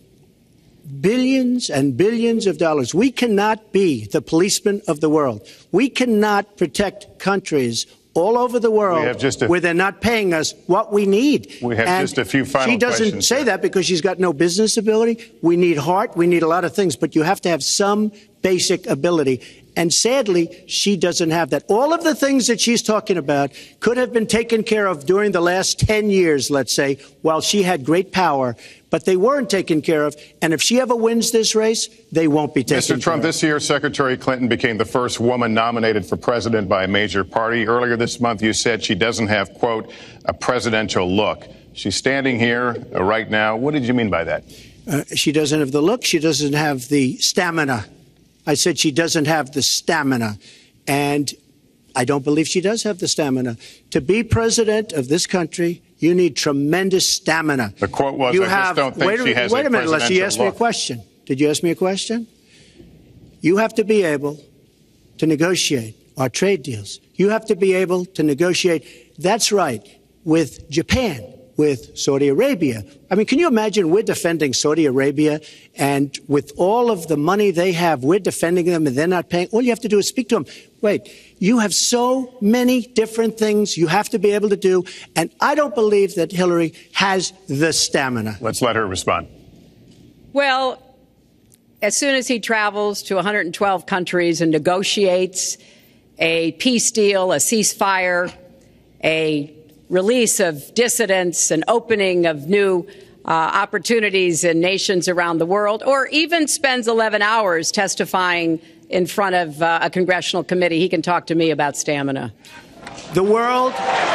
billions and billions of dollars. We cannot be the policemen of the world. We cannot protect countries all over the world a, where they're not paying us what we need. We have and just a few final She doesn't questions, say sir. that because she's got no business ability. We need heart. We need a lot of things. But you have to have some basic ability. And sadly, she doesn't have that. All of the things that she's talking about could have been taken care of during the last ten years, let's say, while she had great power. But they weren't taken care of. And if she ever wins this race, they won't be taken Mister Trump, care of. this year, Secretary Clinton became the first woman nominated for president by a major party. Earlier this month, you said she doesn't have, quote, a presidential look. She's standing here uh, right now. What did you mean by that? Uh, she doesn't have the look. She doesn't have the stamina. I said she doesn't have the stamina. And I don't believe she does have the stamina. To be president of this country, you need tremendous stamina. The quote was, you I have, just don't think wait, she has wait a a minute, unless you presidential asked me a look. question. Did you ask me a question? You have to be able to negotiate our trade deals. You have to be able to negotiate, that's right, with Japan, with Saudi Arabia. I mean, can you imagine we're defending Saudi Arabia, and with all of the money they have, we're defending them and they're not paying? All you have to do is speak to them. Wait, you have so many different things you have to be able to do, and I don't believe that Hillary has the stamina. Let's let her respond. Well, as soon as he travels to one hundred twelve countries and negotiates a peace deal, a ceasefire, a release of dissidents, an opening of new uh, opportunities in nations around the world, or even spends eleven hours testifying in front of uh, a congressional committee, he can talk to me about stamina. The world,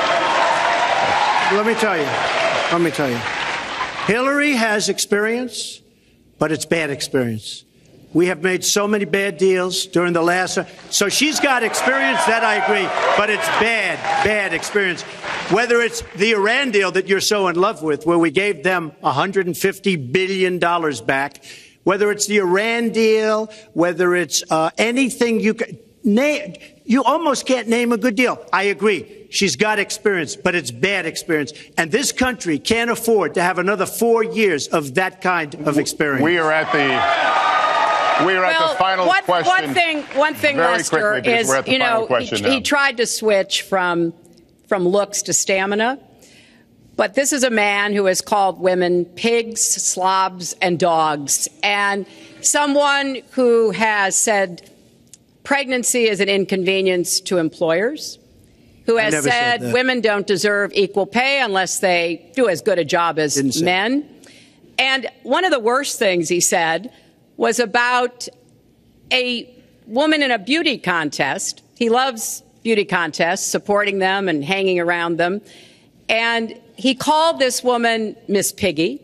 let me tell you, let me tell you, Hillary has experience, but it's bad experience. We have made so many bad deals during the last, so she's got experience, that I agree, but it's bad, bad experience. Whether it's the Iran deal that you're so in love with, where we gave them one hundred fifty billion dollars back, whether it's the Iran deal, whether it's uh, anything you can name, you almost can't name a good deal. I agree. She's got experience, but it's bad experience. And this country can't afford to have another four years of that kind of experience. We are at the... We are well, at the final one, question. One thing, one thing, Very Lester, quickly, is, we're at the you final know, question he, now. he tried to switch from, from looks to stamina. But this is a man who has called women pigs, slobs, and dogs, and someone who has said pregnancy is an inconvenience to employers, who has said, said women don't deserve equal pay unless they do as good a job as men. And one of the worst things he said was about a woman in a beauty contest. He loves beauty contests, supporting them and hanging around them. And he called this woman Miss Piggy.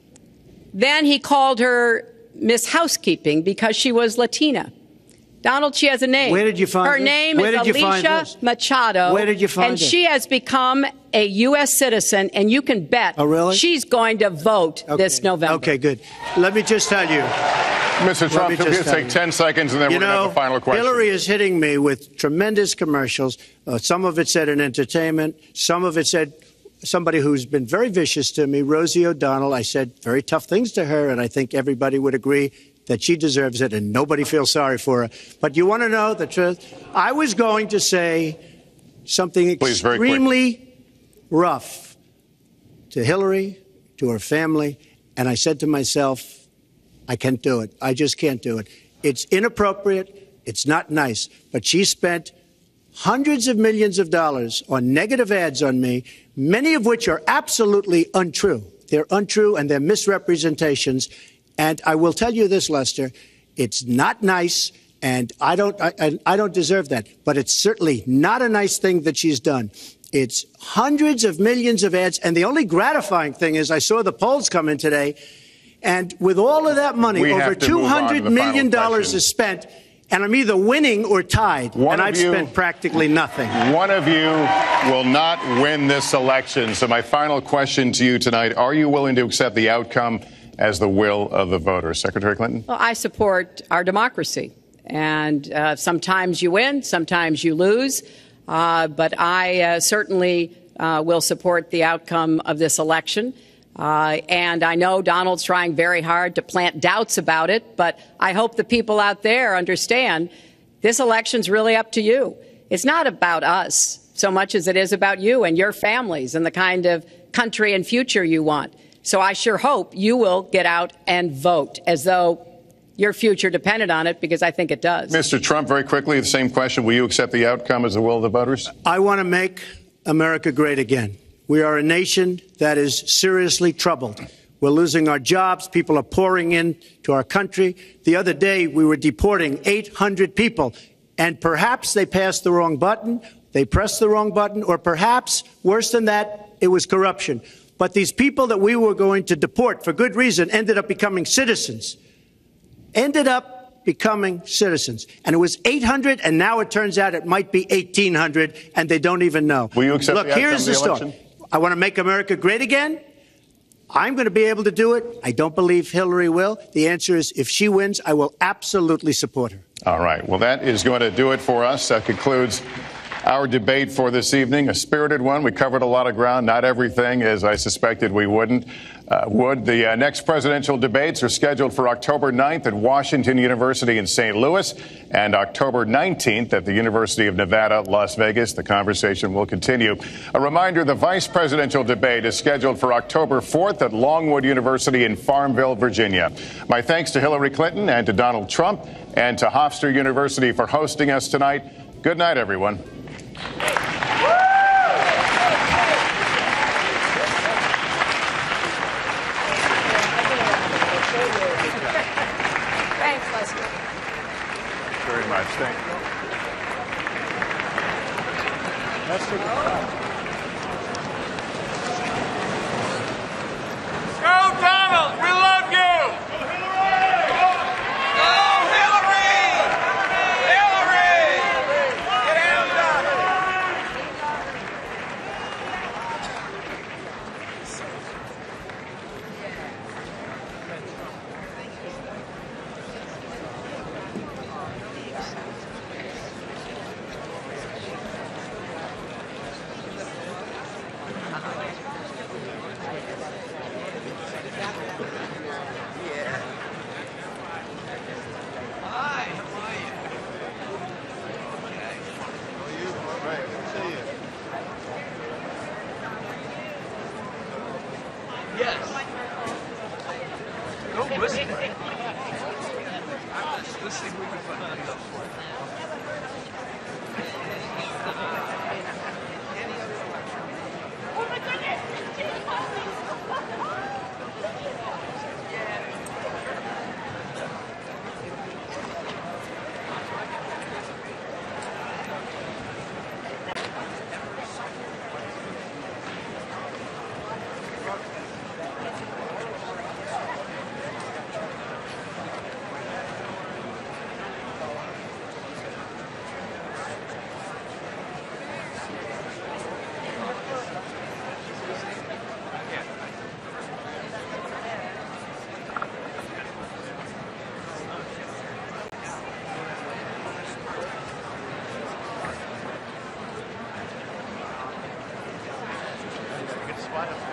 Then he called her Miss Housekeeping because she was Latina. Donald, she has a name. Where did you find her this? name Where is did you find Alicia this? Machado. Where did you find And this? she has become a U S citizen, and you can bet Oh, really? she's going to vote Okay. this November. Okay, good. Let me just tell you. Mister Let Trump, me we're going just to tell take you. ten seconds, and then You we're going to know, have the final question. Hillary is hitting me with tremendous commercials. Uh, some of it said in entertainment. Some of it said somebody who's been very vicious to me, Rosie O'Donnell. I said very tough things to her, and I think everybody would agree that she deserves it, and nobody feels sorry for her. But you want to know the truth? I was going to say something Please, very quick. extremely rough to Hillary, to her family, and I said to myself, I can't do it. I just can't do it. It's inappropriate. It's not nice. But she spent hundreds of millions of dollars on negative ads on me, many of which are absolutely untrue. They're untrue and they're misrepresentations. And I will tell you this, Lester, it's not nice, and I don't, I, I don't deserve that. But it's certainly not a nice thing that she's done. It's hundreds of millions of ads. And the only gratifying thing is I saw the polls come in today, and with all of that money, We over have to two move on to hundred the million dollars final is spent, and I'm either winning or tied, One and of I've you- spent practically nothing. One of you will not win this election. So my final question to you tonight, are you willing to accept the outcome as the will of the voters? Secretary Clinton? Well, I support our democracy. And uh, sometimes you win, sometimes you lose. Uh, but I uh, certainly uh, will support the outcome of this election. Uh, and I know Donald's trying very hard to plant doubts about it, but I hope the people out there understand this election's really up to you. It's not about us so much as it is about you and your families and the kind of country and future you want. So I sure hope you will get out and vote as though your future depended on it, because I think it does. Mister Trump, very quickly, the same question. Will you accept the outcome as the will of the voters? I want to make America great again. We are a nation that is seriously troubled. We're losing our jobs. People are pouring into our country. The other day, we were deporting eight hundred people, and perhaps they passed the wrong button, they pressed the wrong button, or perhaps, worse than that, it was corruption. But these people that we were going to deport for good reason ended up becoming citizens. Ended up becoming citizens. And it was eight hundred, and now it turns out it might be eighteen hundred, and they don't even know. Will you accept Look, the outcome here's of the the story. election? I want to make America great again. I'm going to be able to do it. I don't believe Hillary will. The answer is, if she wins, I will absolutely support her. All right. Well, that is going to do it for us. That concludes our debate for this evening. A spirited one. We covered a lot of ground, not everything, as I suspected we wouldn't. Uh, would. The uh, next presidential debates are scheduled for October ninth at Washington University in Saint Louis and October nineteenth at the University of Nevada, Las Vegas. The conversation will continue. A reminder, the vice presidential debate is scheduled for October fourth at Longwood University in Farmville, Virginia. My thanks to Hillary Clinton and to Donald Trump and to Hofstra University for hosting us tonight. Good night, everyone. Very much. Thank you. Go, Donald! We love you! Go, Hillary! Hillary! Get out, Donald! Spot him.